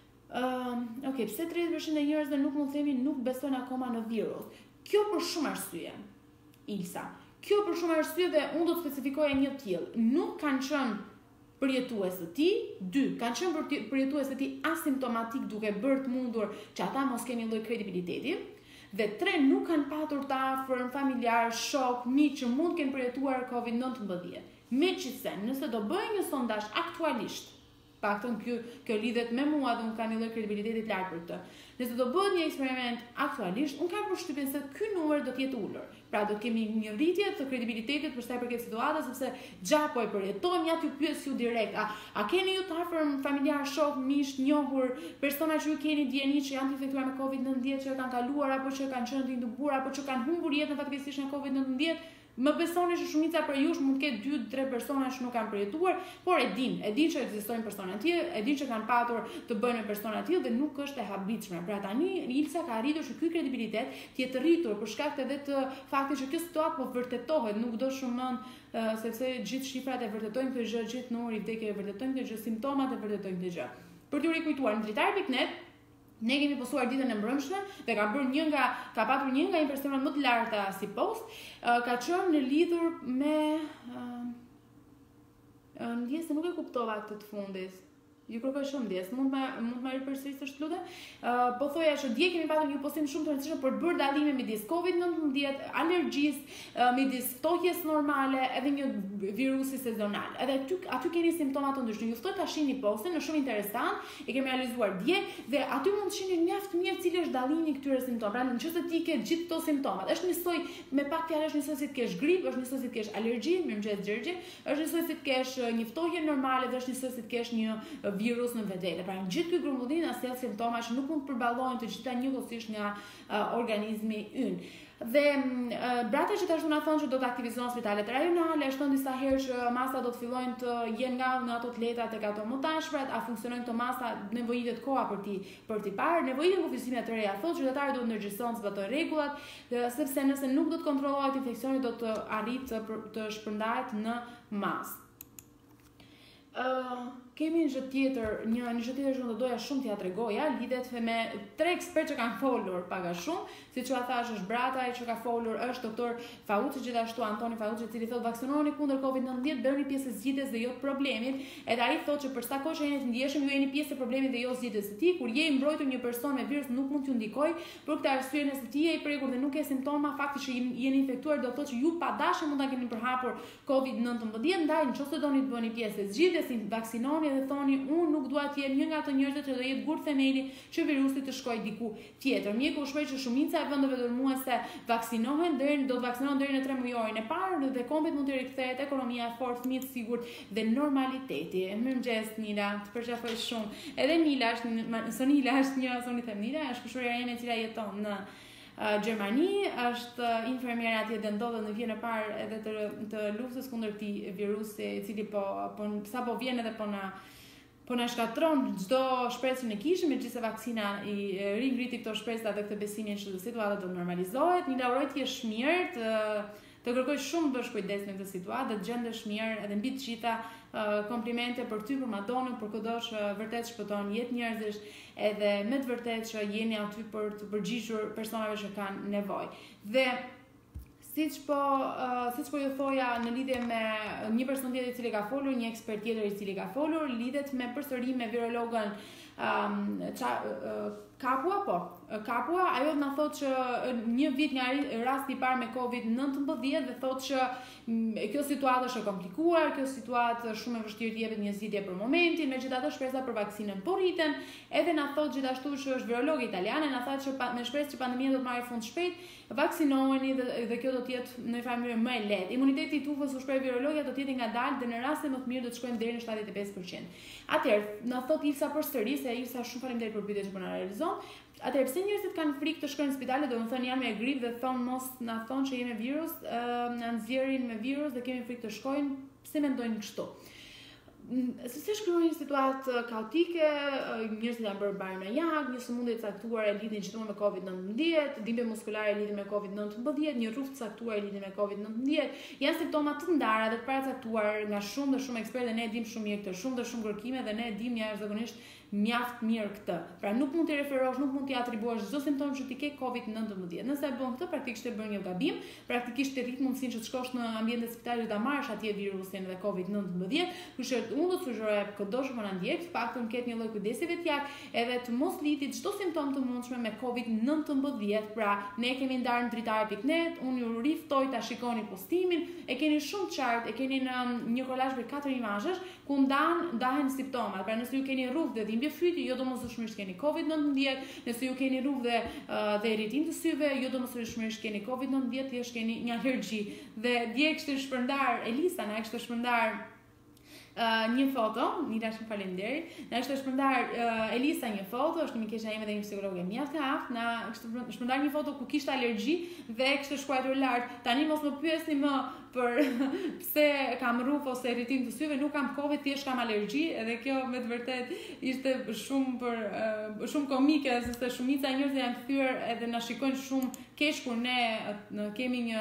Uh, ok, pse tridhjetë përqind e njerëzve nuk mund të themi nuk besojnë akoma në virus? Kjo për shumë arsye, Ilsa. Kjo për shumë arsye dhe unë do të specifikoja një tillë. Nuk kanë qenë përjetues të tij, dy, kanë qenë përjetues të tij asimptomatik duke bërë të mundur që ata mos kenë lloj kredibiliteti. Dhe tre, nuk kanë patur të afërm, familjar, shok, miq që mund të kenë përjetuar COVID nineteen. Megjithëse, nëse do bëjë një sondazh aktualisht, paktën kjo, kjo lidhet me mua dhe unë kam një lloj kredibiliteti të lartë për këtë. Nëse do bëhet një eksperiment aktualisht, unë kam përshtypjen se ky numër do të jetë ulur. Pra do të kemi një rritje të kredibilitetit për sa i përket situatës, sepse gjapo e përjetojmë, ja t'ju pyes ju direkt, a, a keni ju të afërm familjar, shok, miq, njohur, persona që ju keni dieni që janë të infektuar me COVID nineteen, që kanë kaluar apo që kanë qenë të intubuar apo që kanë humbur jetën fatkeqësisht në COVID nineteen? Më besoni që shumica për jush mund të ketë dy tre persona që nuk kanë përjetuar, por e din, e din që ekzistojnë persona të tjerë, e din që kanë patur të bëjnë me persona të tjerë dhe nuk është e habitshme. Pra tani Ilsa ka arritur që ky kredibilitet të jetë rritur për shkak edhe të faktit që kjo situatë po vërtetohet, nuk do shumën uh, sepse gjithë shifrat e vërtetojnë këtë gjë, gjithë numri i vdekjeve vërtetojnë këtë gjë, simptomat e vërtetojnë këtë gjë. Për t'ju rikujtuar, në dritar pikë net ne kemi postuar ditën e mbrëmshme dhe ka bërë një nga ka patur një nga impresionet më të larta si post, uh, ka qenë në lidhur me uh, uh, ndjes se nuk e kuptova këtë të fundit. Ju kërkoj shumë ndjes. Mund ma mund marrë përsërisësh lutem? Uh, po thoja që dje kemi pasur një postim shumë të rëndësishëm për bërë dallime midis covid nineteen, alergjisë, uh, midis ftohjes normale edhe një virusi sezonal. Edhe aty aty keni simptoma të ndryshme. Ju ftoj ta shihni postin, është shumë interesant. E kemi realizuar dje dhe aty mund të shihni mjaft mirë cili është dallimi i këtyre simptomave. Pra nëse ti ke gjithë këto simptomat, është njësoj me pak fjalë është njësoj si të kesh grip, është njësoj si të kesh alergji, mirëmëngjes Xherxhi, është njësoj si të kesh një ftohje normale dhe është njësoj si të kesh një virus në vetvete. Pra në gjithë ky grumbullim na sjell simptoma që nuk mund të përballojnë të gjitha njëkohësisht nga uh, organizmi ynë. Dhe uh, brata që tash na thonë që do të aktivizohen spitalet rajonale, shton disa herë që masa do të fillojnë të jenë nga në ato të lehta tek ato më tashprat, a funksionojnë këto masa, nevojitet koha për ti për ti parë, nevojitet kufizime të reja. Thotë qytetarët do të ndërgjegjësohen, zbatojnë rregullat, sepse nëse nuk do të kontrollohet infeksioni do të arrijë të, të shpërndahet në masë. Uh, kemi një gjë tjetër, një një gjë tjetër që do doja shumë t'ja tregoja, lidhet me tre ekspertë që kanë folur pak a shumë, siç u thash është brata që ka folur, është doktor Fauci, gjithashtu Antoni Fauci, i cili thotë vaksinohuni kundër covid nineteen, bëni pjesë e zgjidhjes dhe jo të problemit. Edhe ai thotë që për sa kohë që jeni të ndjeshëm, ju jeni pjesë e problemit dhe jo zgjidhjes së tij. Kur je i mbrojtur një person me virus nuk mund t'ju ndikoj, për këtë arsye nëse ti je i prekur dhe nuk ke simptoma, fakti që jeni infektuar do thotë që ju padashëm mund ta keni përhapur covid nineteen, ndaj nëse doni të bëni pjesë e zgjidhjes, vaksinoni dhe thoni unë nuk dua të jem një nga ato njerëzit që do jetë gur themeli që virusi të shkojë diku tjetër. Mjeku shpreh që shumica e vendeve dërmuese vaksinohen deri do të vaksinohen deri në tre mujorin e parë dhe kombit mund të rikthehet ekonomia e fortë, fëmijët sigurt dhe normaliteti. Mirëmëngjes Mila, të përqafoj shumë. Edhe Mila është Sonila është një Soni them Mila, është kushturia ime e cila jeton në Uh, Gjermani, është uh, infermiera atje dhe ndodhet në vijën e parë edhe të, të luftës kundër këtij virusi, i cili po po sapo vjen edhe po na po na shkatron çdo shpresë që ne kishim, megjithëse vaksina i ringriti këto shpresë dhe këtë besimin që situata do normalizohet. Një lauroj ti është mirë, të, të kërkoj shumë bësh kujdes në këtë situatë, dhe të gjendesh mirë edhe mbi të gjitha uh, komplimente për ty, për Madonën, për kudo që uh, vërtet shpëton jetë njerëzish, edhe me të vërtet që jeni aty për të përgjigjur personave që kanë nevojë. Dhe siç po uh, siç po ju thoja në lidhje me një person tjetër i cili ka folur, një ekspert tjetër i cili ka folur, lidhet me përsëri me virologën um, qa, uh, Kapua, po. Kapua, ajo na thotë që një vit nga rasti i parë me covid nineteen dhe thotë që kjo situatë është e komplikuar, kjo situatë është shumë e vështirë të jepet një zgjidhje për momentin, megjithatë shpresa për vaksinën po rriten, edhe na thotë gjithashtu që është virolog italiane, na thotë që me shpresë që pandemia do të marrë fund shpejt, vaksinoheni dhe, dhe kjo do të jetë në një farë mënyrë më e lehtë. Imuniteti i tufës u shpreh virologja do të jetë ngadalë dhe në raste më të mirë do të shkojmë deri në shtatëdhjetë e pesë përqind. Atëherë, na thotë Ilsa përsëri, se Ilsa shumë faleminderit për pyetjen që po na realizon. Atëherë pse njerëzit kanë frikë të shkojnë në spitale, do të thonë janë me grip dhe thon mos na thonë që jemi me virus, na nxjerrin me virus dhe kemi frikë të shkojnë, pse mendojnë kështu? Se si shkruaj një situatë kaotike, njerëzit janë bërë barë në jag, një sëmundje e caktuar e lidhin gjithmonë me covid nineteen, dhimbje muskulare e lidhin me covid nineteen, një rrufë të caktuar e lidhin me covid nineteen, janë simptoma të ndara dhe të paracaktuar nga shumë dhe shumë ekspertë, dhe ne e dimë shumë mirë këtë, shumë dhe shumë kërkime dhe ne e dimë jashtëzakonisht mjaft mirë këtë. Pra nuk mund të referosh, nuk mund të atribuosh çdo simptom që ti ke covid nineteen. Nëse e bën këtë, praktikisht e bën një gabim, praktikisht e rrit mundësinë që të shkosh në ambientin e spitalit ta marrësh atje virusin dhe covid nineteen. Kështu që unë do të sugjeroj kudo që po na ndjek, të paktën ketë një lloj kujdesi vetjak, edhe të mos liti çdo simptom të mundshme me covid nineteen. Pra ne kemi ndarë në dritare pikë net, unë ju riftoj ta shikoni postimin, e keni shumë qartë, e keni në një kolazh me katër imazhesh ku ndan ndahen simptomat. Pra nëse ju keni rrugë dhe dhimbje fyti, jo domosdoshmërisht keni covid nineteen, nëse ju keni rrugë dhe uh, dhe irritim të syve, jo domosdoshmërisht keni covid nineteen, thjesht keni një alergji. Dhe dje kishte shpërndar Elisa, na kishte shpërndar Uh, një foto, Nila shumë faleminderit. Na kishte shpërndar uh, Elisa një foto, është një mikesha ime dhe një psikologe mjaft e aftë, na kishte shpërndar një foto ku kishte alergji dhe kishte shkuar lart. Tani mos më pyesni më për pse kam rrufë ose irritim të syve, nuk kam covid, thjesht kam alergji, edhe kjo me të vërtet ishte shumë për uh, shumë komike, sepse shumica e njerëzve janë kthyer edhe na shikojnë shumë keq kur ne uh, kemi një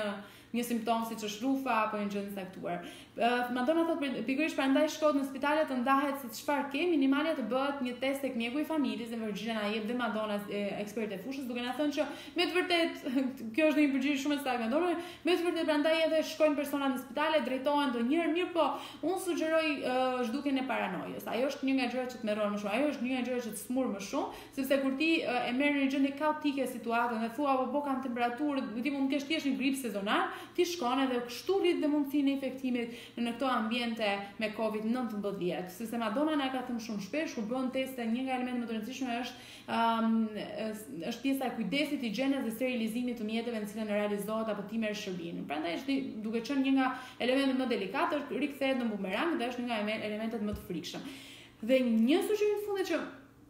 një simptom siç është rufa apo një gjë e caktuar. Uh, Madonna thotë pikërisht prandaj shkohet në spitale të ndahet se çfarë ke, minimalja të bëhet një test tek mjeku i familjes, dhe Virginia na jep dhe Madonna eksperte e fushës, duke na thënë që me të vërtet kjo është një përgjigje shumë e saktë Madonna, me të vërtet prandaj edhe shkojnë personat në spitale, drejtohen ndonjëherë, mirë po, unë sugjeroj uh, zhdukjen e paranojës. Ajo është një nga gjërat që të merron më shumë, ajo është një nga gjërat që të smur më shumë, sepse kur ti uh, e merr një gjendje kaotike situatën dhe thua apo po kam temperaturë, ti mund të kesh thjesht një grip sezonal, ti shkon edhe kështu rrit dhe mundësinë e infektimit në këto ambiente me covid nineteen, sepse Madonna na ka thënë shumë shpesh kur bën teste, një nga elementet më të rëndësishme është um, është pjesa e kujdesit, higjienës dhe sterilizimit të mjeteve në cilën realizohet apo ti merr shërbimin. Prandaj është duke qenë një nga elementet më delikatë, rikthehet në bumerang dhe është një nga elementet më të frikshëm. Dhe një sugjerim të fundit që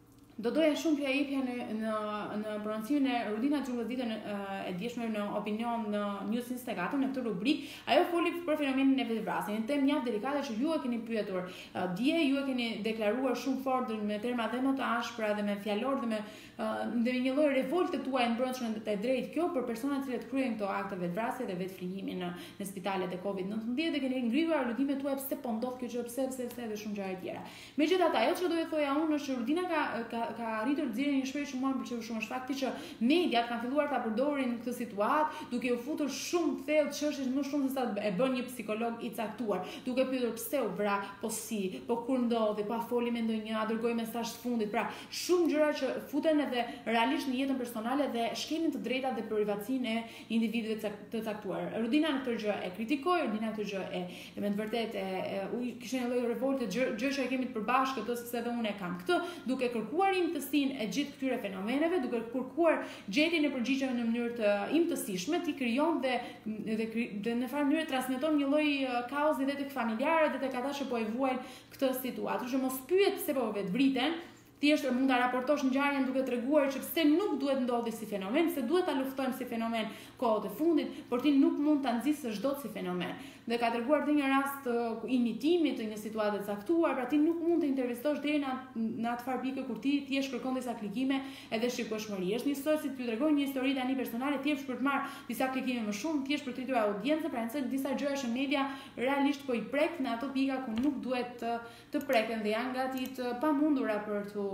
do doja shumë t'ja jepja në në në prononcimin e Rudina Xhungës ditën e dieshme në opinion në News njëzet e katër në këtë rubrikë, ajo foli për fenomenin e vetvrasjes, një temë mjaft delikate që ju e keni pyetur. Dje ju e keni deklaruar shumë fort me terma dhe më të ashpra dhe me fjalor dhe me dhe me një lloj revolte tuaj në brendshme të drejtë kjo për personat që kryejnë këto akte vetvrasje dhe vetfrymimi në në spitalet e covid nineteen dhe keni ngritur aludimet tuaj pse po ndodh kjo gjë, pse pse pse dhe shumë gjëra tjera. Megjithatë, ajo që do të thoja unë është që Rudina ka ka ka arritur të zgjidhë një shprehje që mua më pëlqeu shumë, është fakti që mediat kanë filluar ta përdorin këtë situatë duke u futur shumë thellë çështjes më shumë se sa e bën një psikolog i caktuar, duke pyetur pse u vra, po si, po kur ndodhi, pa foli me ndonjë, a dërgoi mesazh të fundit. Pra, shumë gjëra që futen edhe realisht në jetën personale dhe shkelin të drejtat dhe privatësinë e individëve të caktuar. Rudina në këtë gjë e kritikoi, Rudina këtë gjë e me të vërtetë e u kishte një lloj revolte, gjë që e kemi të përbashkët këtë sepse edhe unë e kam këtë, duke kërkuar imtësinë e gjithë këtyre fenomeneve, duke kërkuar gjetjen e përgjigjeve në mënyrë të imtësishme, ti krijon dhe dhe, dhe në farë mënyrë transmeton një lloj kaosi edhe tek familjarët dhe tek ata që po e vuajnë këtë situatë, që mos pyet pse po vetvriten. Thjesht mund ta raportosh ngjarjen duke treguar që pse nuk duhet ndodhi si fenomen, se duhet ta luftojmë si fenomen kohët e fundit, por ti nuk mund ta nxjisësh dot si fenomen. Dhe ka treguar edhe një rast uh, imitimi të një situate të caktuar, pra ti nuk mund të intervistosh deri në në atë farë pike kur ti thjesht kërkon disa klikime edhe shikoshmëri. Është një histori, si t'ju tregoj një histori tani personale, thjesht për të marrë disa klikime më shumë, thjesht për të rritur audiencë, pra nëse disa gjëra që media realisht po i prek në ato pika ku nuk duhet të, të preken dhe janë gati të pamundura për të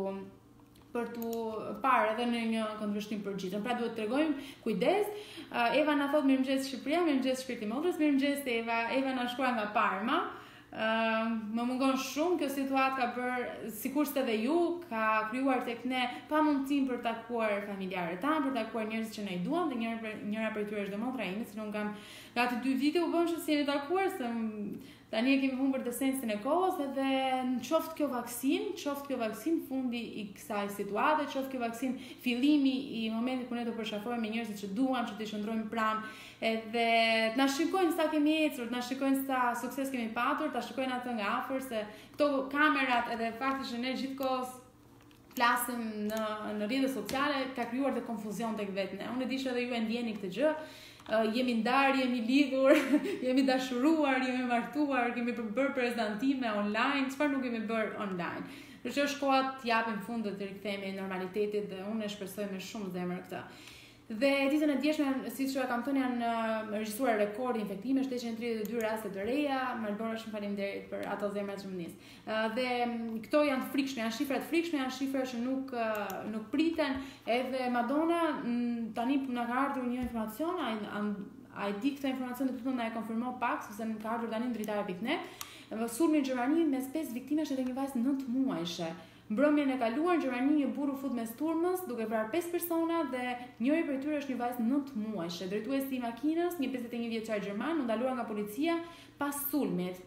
për të parë edhe në një këndvështrim përgjithshëm. Pra duhet të tregojmë kujdes. Eva na thot mirëmëngjes Shqipëria, mirëmëngjes Shpirti Motrës, mirëmëngjes Eva. Eva na shkruan nga Parma. Uh, më mungon shumë kjo situatë ka bërë, sikurse edhe ju, ka krijuar tek ne pamundësinë për të takuar familjarët tanë, për të takuar njerëz që ne i duam, dhe njëra njëra prej tyre është dhe motra ime, se unë kam gati dy vite u bëm që si jemi takuar, se tani e kemi humbur të sensin e kohës, edhe në qoftë kjo vaksin, qoftë kjo vaksin fundi i kësaj situate, qoftë kjo vaksin fillimi i momentit kur ne do përshafojmë me njerëzit që duam, që të shndrojmë pranë, edhe të na shikojnë sa kemi ecur, të na shikojnë sa sukses kemi patur, ta shikojnë atë nga afër, se këto kamerat edhe fakti që ne gjithkohës flasim në në rrjetet sociale ka krijuar dhe konfuzion tek vetne. Unë e di që edhe ju e ndjeni këtë gjë. Uh, jemi ndarë, jemi lidhur, jemi dashuruar, jemi martuar, kemi bërë prezantime online, çfarë nuk kemi bërë online. Për që është koha të japim fund dhe të rikthehemi normalitetit dhe unë e shpresoj me shumë zemër këtë. Dhe ditën e djeshme, siç e kam thënë, janë regjistruar rekord infektime, shtetëqind e tridhjetë e dy raste të reja. Malbora, shumë faleminderit për ato zemra që më nis. Uh, dhe këto janë të frikshme, janë shifra të frikshme, janë shifra që nuk uh, nuk priten. Edhe Madonna m, tani na ka ardhur një informacion, ai ai di këtë informacion dhe tutje na e konfirmoi pak, sepse më ka ardhur tani në dritare pikë net. Sulmi në Gjermani mes pesë viktimash edhe një vajzë nëntë muajshe. Mbrëmjen e kaluar në Gjermani një burr u fut mes turmës duke vrarë pesë persona dhe njëri prej tyre është një vajzë nëntë muajshe. Drejtuesi i makinës, një pesëdhjetë e një vjeçar gjerman, u ndaluar nga policia pas sulmit.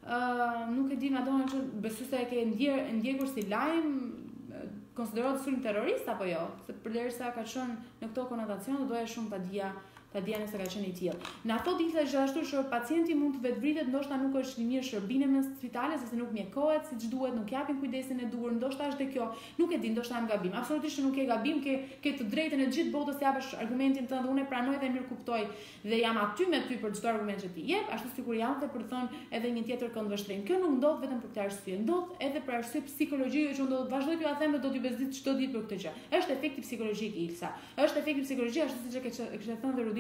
Uh, nuk e di Madonna që besoj se e ke ndjer ndjekur si lajm, konsiderohet sulm terrorist apo jo? Se përderisa ka qenë në këto konotacione, doja shumë ta dija ta dija nëse ka qenë i tillë. Në ato ditë gjithashtu që pacienti mund të vetvritet, ndoshta nuk është i mirë shërbimi në spitale, sepse nuk mjekohet siç duhet, nuk japin kujdesin e duhur, ndoshta është dhe kjo, nuk e di, ndoshta jam gabim. Absolutisht nuk e gabim, ke ke të drejtën e gjithë botës të japësh argumentin tënd, unë e pranoj dhe mirë kuptoj dhe jam aty me ty për çdo argument që ti jep, ashtu sikur jam edhe për të thënë edhe një tjetër këndvështrim. Kjo nuk ndodh vetëm për këtë arsye, ndodh edhe për arsye psikologjike që unë do të vazhdoj t'ju a them dhe do t'ju bezdit çdo ditë për këtë gjë. Është efekti psikologjik, Ilsa. Është efekti psikologjik, ashtu siç e kishte thënë dhe Rudi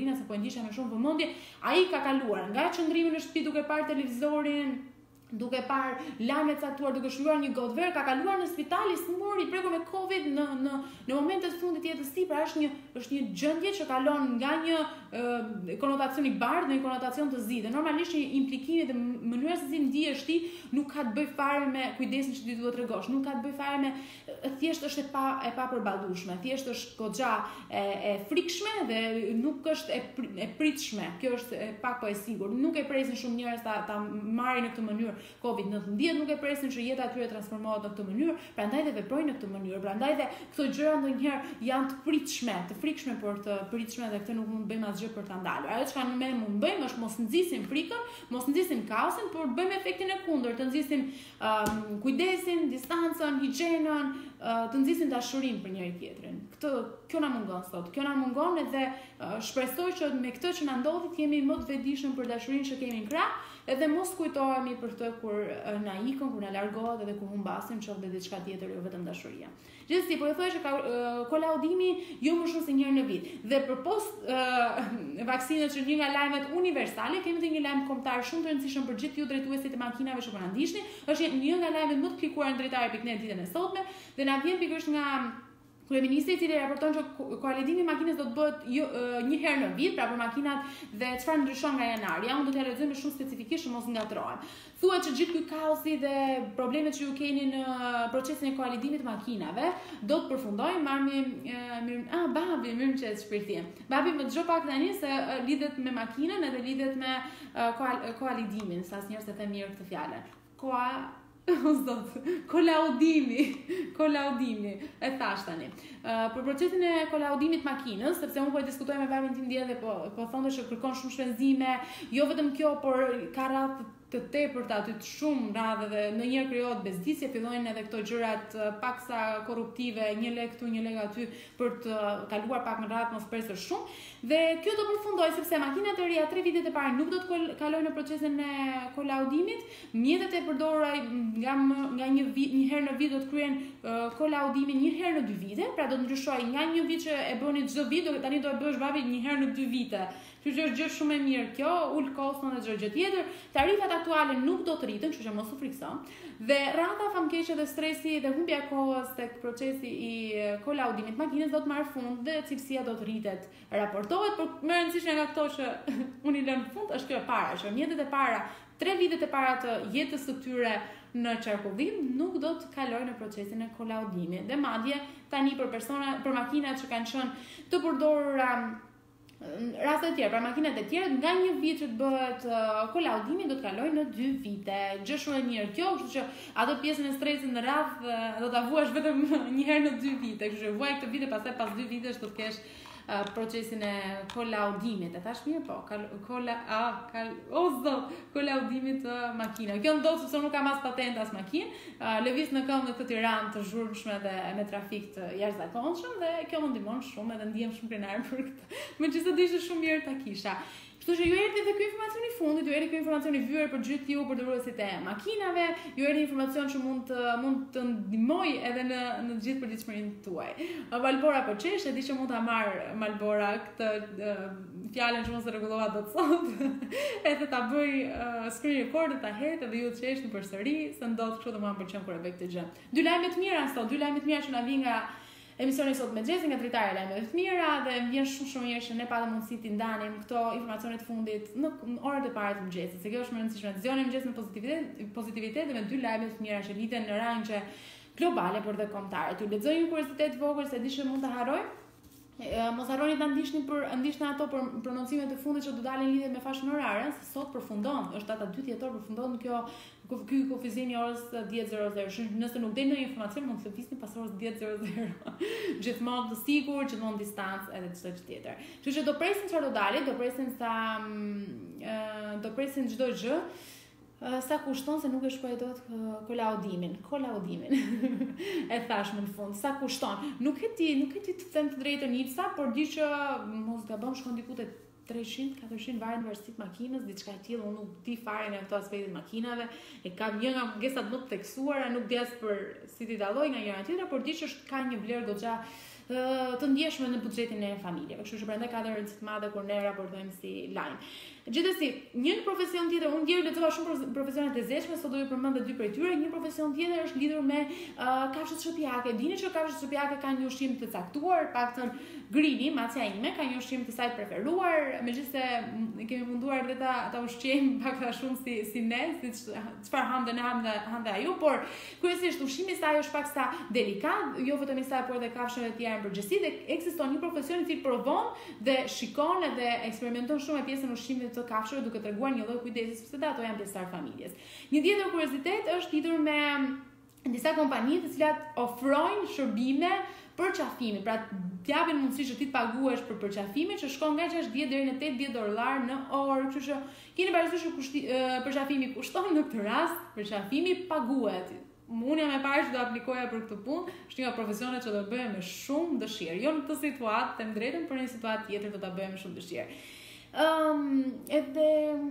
Lorina se po e ndisha me shumë vëmendje, ai ka kaluar nga qëndrimi në shtëpi duke parë televizorin, duke parë lajme të caktuar, duke shkruar një godë verë, ka kaluar në spital i smur i prekur me Covid në në në momentet fundit të jetës së tij, pra është një është një gjendje që kalon nga një uh, konotacion i bardhë në një konotacion të zi. Dhe normalisht një implikimi dhe mënyra se si ndihesh ti nuk ka të bëjë fare me kujdesin që ti duhet t'rregosh, nuk ka të bëjë fare me thjesht është e pa e papërballueshme, thjesht është goxha e, e frikshme dhe nuk është e, e pritshme. Kjo është e pak po e sigurt. Nuk e presin shumë njerëz ta ta marrin në këtë mënyrë Covid nineteen, nuk e presin që jeta e tyre transformohet në këtë mënyrë, prandaj dhe veprojnë në këtë mënyrë. Prandaj dhe këto gjëra ndonjëherë janë të pritshme, të frikshme për të pritshme dhe këtë nuk mund të bëjmë asgjë për ta ndalur. Ajo çka ne mund të bëjmë është mos nxisim frikën, mos nxisim kaosin, por të bëjmë efektin e kundërt, të nxisim um, kujdesin, distancën, higjienën, uh, të nxisim dashurinë për njëri tjetrin. Këtë kjo na mungon sot. Kjo na mungon edhe uh, shpresoj që me këtë që na ndodhi të jemi më të vetëdijshëm për dashurinë që kemi në krah. Edhe mos kujtohemi për të kur na ikën, kur na largohet edhe kur humbasim qoftë diçka tjetër, jo vetëm dashuria. Gjithsesi, po e thoj që ka uh, kolaudimi jo më shumë se një herë në vit. Dhe për post uh, vaksinës që një nga lajmet universale, kemi edhe një lajm kombëtar shumë të rëndësishëm për gjithë ju drejtuesit të makinave që po na ndiqni, është një nga lajmet më të klikuara në drejtare pikë net ditën e sotme dhe na vjen pikërisht nga Kryeministri i cili raporton që koalidimi i makinës do të bëhet jo, uh, një herë në vit, pra për makinat dhe çfarë ndryshon nga janari. Ja, unë do t'ja lexoj më shumë specifikisht që mos ngatrohem. Thuhet që gjithë ky kaosi dhe problemet që ju keni në procesin e koalidimit të makinave do të përfundojë. Marmi mirë, ah babi, mirëmëngjes shpirtin. Babi më dëgjoj pak tani se uh, lidhet me makinën edhe lidhet me uh, koal koalidimin, sa asnjëherë se them mirë këtë fjalë. Koa Zot, kolaudimi, kolaudimi, e thash tani. Uh, për procesin e kolaudimit makinës, sepse unë po e diskutoj me babin tim dje dhe po, po thonë që kërkon shumë shpenzime, jo vetëm kjo, por ka radhë të tepërta aty të shumë radhë dhe ndonjëherë krijohet bezdisje, fillojnë edhe këto gjërat paksa korruptive, një lek këtu, një lek aty për të kaluar pak në radhë mos presë shumë. Dhe kjo do përfundojë sepse makinat e reja tre vitet e para nuk do të kalojnë në procesin e kolaudimit. Mjetet e përdorura nga nga një vit, një herë në vit do të kryen uh, kolaudimin një herë në dy vite, pra do të ndryshojë nga një vit që e bëni çdo vit, do tani do e bësh babi një herë në dy vite. Kështu që është gjë shumë e mirë kjo, ul koston dhe çdo gjë tjetër. Tarifat aktuale nuk do të rriten, kështu që mos u frikson. Dhe rrata famkeqe dhe stresi dhe humbja e kohës tek procesi i kolaudimit makinës do të marrë fund dhe cilësia do të rritet. Raportohet, por më e rëndësishme nga këto që unë i lëm fund është kjo e para, që mjetet e para, tre vitet e para të jetës së tyre në qarkullim nuk do të kalojnë në procesin e kolaudimit. Dhe madje tani për persona, për makinat që kanë qenë të përdorura raste të tjera, pra makinat e tjera nga një vit që të bëhet uh, kolaudimi do të kalojnë në dy vite. Gjë shumë e mirë kjo, kështu që ato pjesën e stresit në radh uh, do ta vuash vetëm një herë në dy vite. Kështu që vuaj këtë vite, pastaj pas dy vitesh do të kesh uh, procesin e kolaudimit. E thash mirë po, kal, kola a kal o zot, kolaudimit të uh, makinave. Kjo ndodh sepse nuk kam as patent as makinë. Uh, lëviz në këmbë në këtë Tiranë të zhurmshme dhe me trafik të jashtëzakonshëm dhe kjo më ndihmon shumë edhe ndihem shumë krenar për këtë. Megjithëse do ishte shumë mirë ta kisha. Kështu që ju erdhi edhe ky informacion i fundit, ju erdhi ky informacion i vyer për gjithë ju përdorësit e makinave, ju erdhi informacion që mund të mund të ndihmoj edhe në në gjithë përditshmërinë tuaj. Malbora po çesh, e di që mund ta marr Malbora këtë uh, fjalën që mos e rregullova dot sot. Edhe ta bëj uh, screen record ta hedh edhe ju të çesh në përsëri, se ndodh kështu dhe mua më pëlqen kur e bëj këtë gjë. Dy lajme të mira sot, dy lajme të mira që na vijnë nga emisioni sot me Xhesin nga dritare e lajmeve të mira dhe më vjen shumë shumë mirë që ne patëm mundësi të ndanim këto informacione të fundit në orët e para të mëngjesit. Se kjo është më e rëndësishme. Zgjoni mëngjes me pozitivitet, pozitivitet dhe me dy lajme të mira që lidhen në rangje globale por dhe kombëtare. Ju lexoj një kuriozitet vogël se di që mund ta harroj. E, mos harroni ta ndiqni për ndiqni ato për prononcimet e fundit që do dalin lidhje me fashën orare, se sot përfundon, është data dy dhjetor, përfundon kjo ky kufizim i orës dhjetë e zero zero. Nëse nuk del ndonjë informacion, mund të lëvizni pas orës dhjetë e zero zero. Gjithmonë të sigurt, gjithmonë distancë edhe çdo gjë tjetër. Kështu që do presin çfarë do dalë, do presin sa uh, do presin çdo gjë. Uh, sa kushton se nuk e shkruaj dot uh, kolaudimin, kolaudimin. E thash më në fund, sa kushton. Nuk e di, nuk e di të them të drejtën Ilsa, por di që mos gabon shkon diku te treqind katërqind varet në varësi të makinës, diçka e tillë, unë nuk di fare në këto aspekte të makinave, e kam një nga mungesat më të theksuara, nuk di as për si ti dalloj nga njëra tjetra, por di që ka një vlerë goxha të ndjeshme në buxhetin e familjeve. Kështu që prandaj ka dhe rëndësi të madhe kur ne raportojmë si lajm. Gjithsesi, një profesion tjetër, unë deri lexova shumë profesione të lezetshme, sot do ju përmend dy prej tyre. Një profesion tjetër është lidhur me uh, kafshët shtëpiake. Dini që kafshët shtëpiake kanë një ushqim të caktuar, paktën Grini, macja ime, ka një ushqim të saj të preferuar, megjithëse ne kemi munduar edhe ta ta ushqejmë pak a shumë si si ne, si çfarë hante ne hante hante ajo, por kryesisht ushqimi i saj është pak sa delikat, jo vetëm i saj, por edhe kafshëve të tjera në përgjithësi, dhe ekziston një profesion i cili provon dhe shikon edhe eksperimenton shumë me pjesën e ushqimit të kafshëve duke treguar një lloj kujdesi sepse ato janë pjesëtar familjes. Një tjetër kuriozitet është lidhur me disa kompani të cilat ofrojnë shërbime për qafimin. Pra t'japin mundësi që ti të paguash për përqafimin që shkon nga gjashtëdhjetë deri në tetëdhjetë dollar në orë. Kështu që keni parasysh që përqafimi kushton në këtë rast, përqafimi paguhet. Unë jam e parë që do aplikoja për këtë punë, është një profesione që do bëhem me shumë dëshirë. Jo në këtë situatë, them drejtën, por në një situatë tjetër do ta bëhem me shumë dëshirë. Um, edhe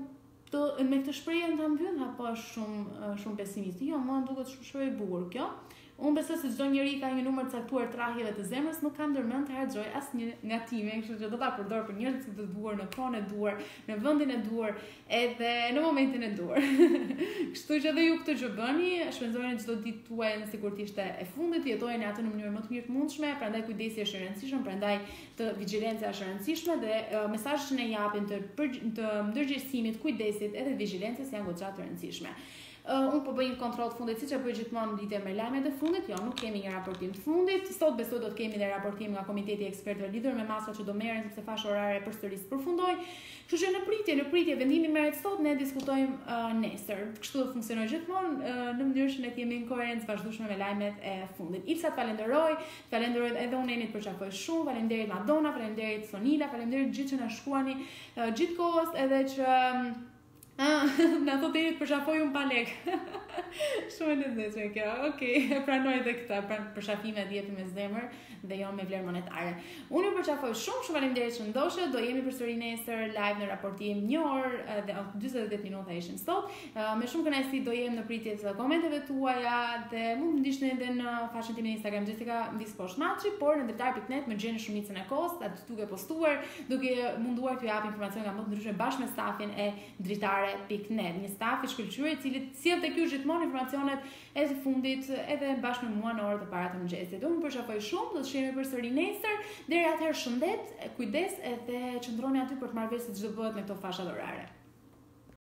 të, me këtë shprehje ta mbyll apo është shumë shumë pesimiste. Jo, mua më duket shumë shprehje e bukur kjo. Unë besoj se çdo njeri ka një numër të caktuar trahjeve të zemrës, nuk kam ndërmend të harxoj asnjë nga time, kështu që do ta përdor për njerëzit që të duar në kohën e duar, në vendin e duar, edhe në momentin e duar. Kështu që edhe ju këtë që bëni, shpenzojeni çdo ditë tuaj sikur të ishte e fundit, jetojeni atë në mënyrë më të mirë të mundshme, prandaj kujdesi është e rëndësishëm, prandaj të vigjilenca është e rëndësishme dhe uh, mesazhet që ne japin të, të ndërgjegjësimit, kujdesit edhe vigjilencës janë goxha të rëndësishme. Uh, unë po bëj një kontroll të fundit, siç e bëj gjithmonë lidhje me lajmet e fundit. Jo, nuk kemi një raportim të fundit. Sot besoj do të kemi një raportim nga komiteti i ekspertëve lidhur me masat që do merren sepse fasha orare përsëris përfundoi. Kështu që në pritje, në pritje vendimi merret sot, ne diskutojmë uh, nesër. Kështu do funksionoj gjithmonë uh, në mënyrë që ne të jemi në koherencë vazhdueshme me lajmet e fundit. Ilsa, të falenderoj, falenderoj edhe unë Enit për çfarë foj shumë, faleminderit Madonna, faleminderit Sonila, faleminderit gjithë që na shkruani uh, gjithkohës edhe që um, Ah, na thotë Enit përshafoj unë pa lek. Shumë e lezetshme kjo. Okej, okay, pranoj edhe këtë, pra përshafimet jepi me zemër dhe jo me vlerë monetare. Unë ju përqafoj shumë, shumë faleminderit që ndoshët. Do jemi përsëri nesër live në raportim një orë dhe dyzet e dhjetë minuta ishin sot. Me shumë kënaqësi do jem në pritje të komenteve tuaja dhe mund të ndiqni edhe në faqen time në Instagram Jessica Visposh Maçi, por në detaj pikë net më gjeni shumicën e kohës, aty duke postuar, duke munduar t'ju jap informacione nga më të ndryshme bashkë me stafin e dritare pikë net, një staf i shkëlqyer i cili sjell tek ju gjithmonë informacionet e të fundit edhe bashkë me mua në orët e para të mëngjesit. Unë përshafoj shumë, do të shihemi përsëri nesër. Deri atëherë shëndet, kujdes edhe qëndroni aty për të marrë vesh se ç'do bëhet me këto fashat orare.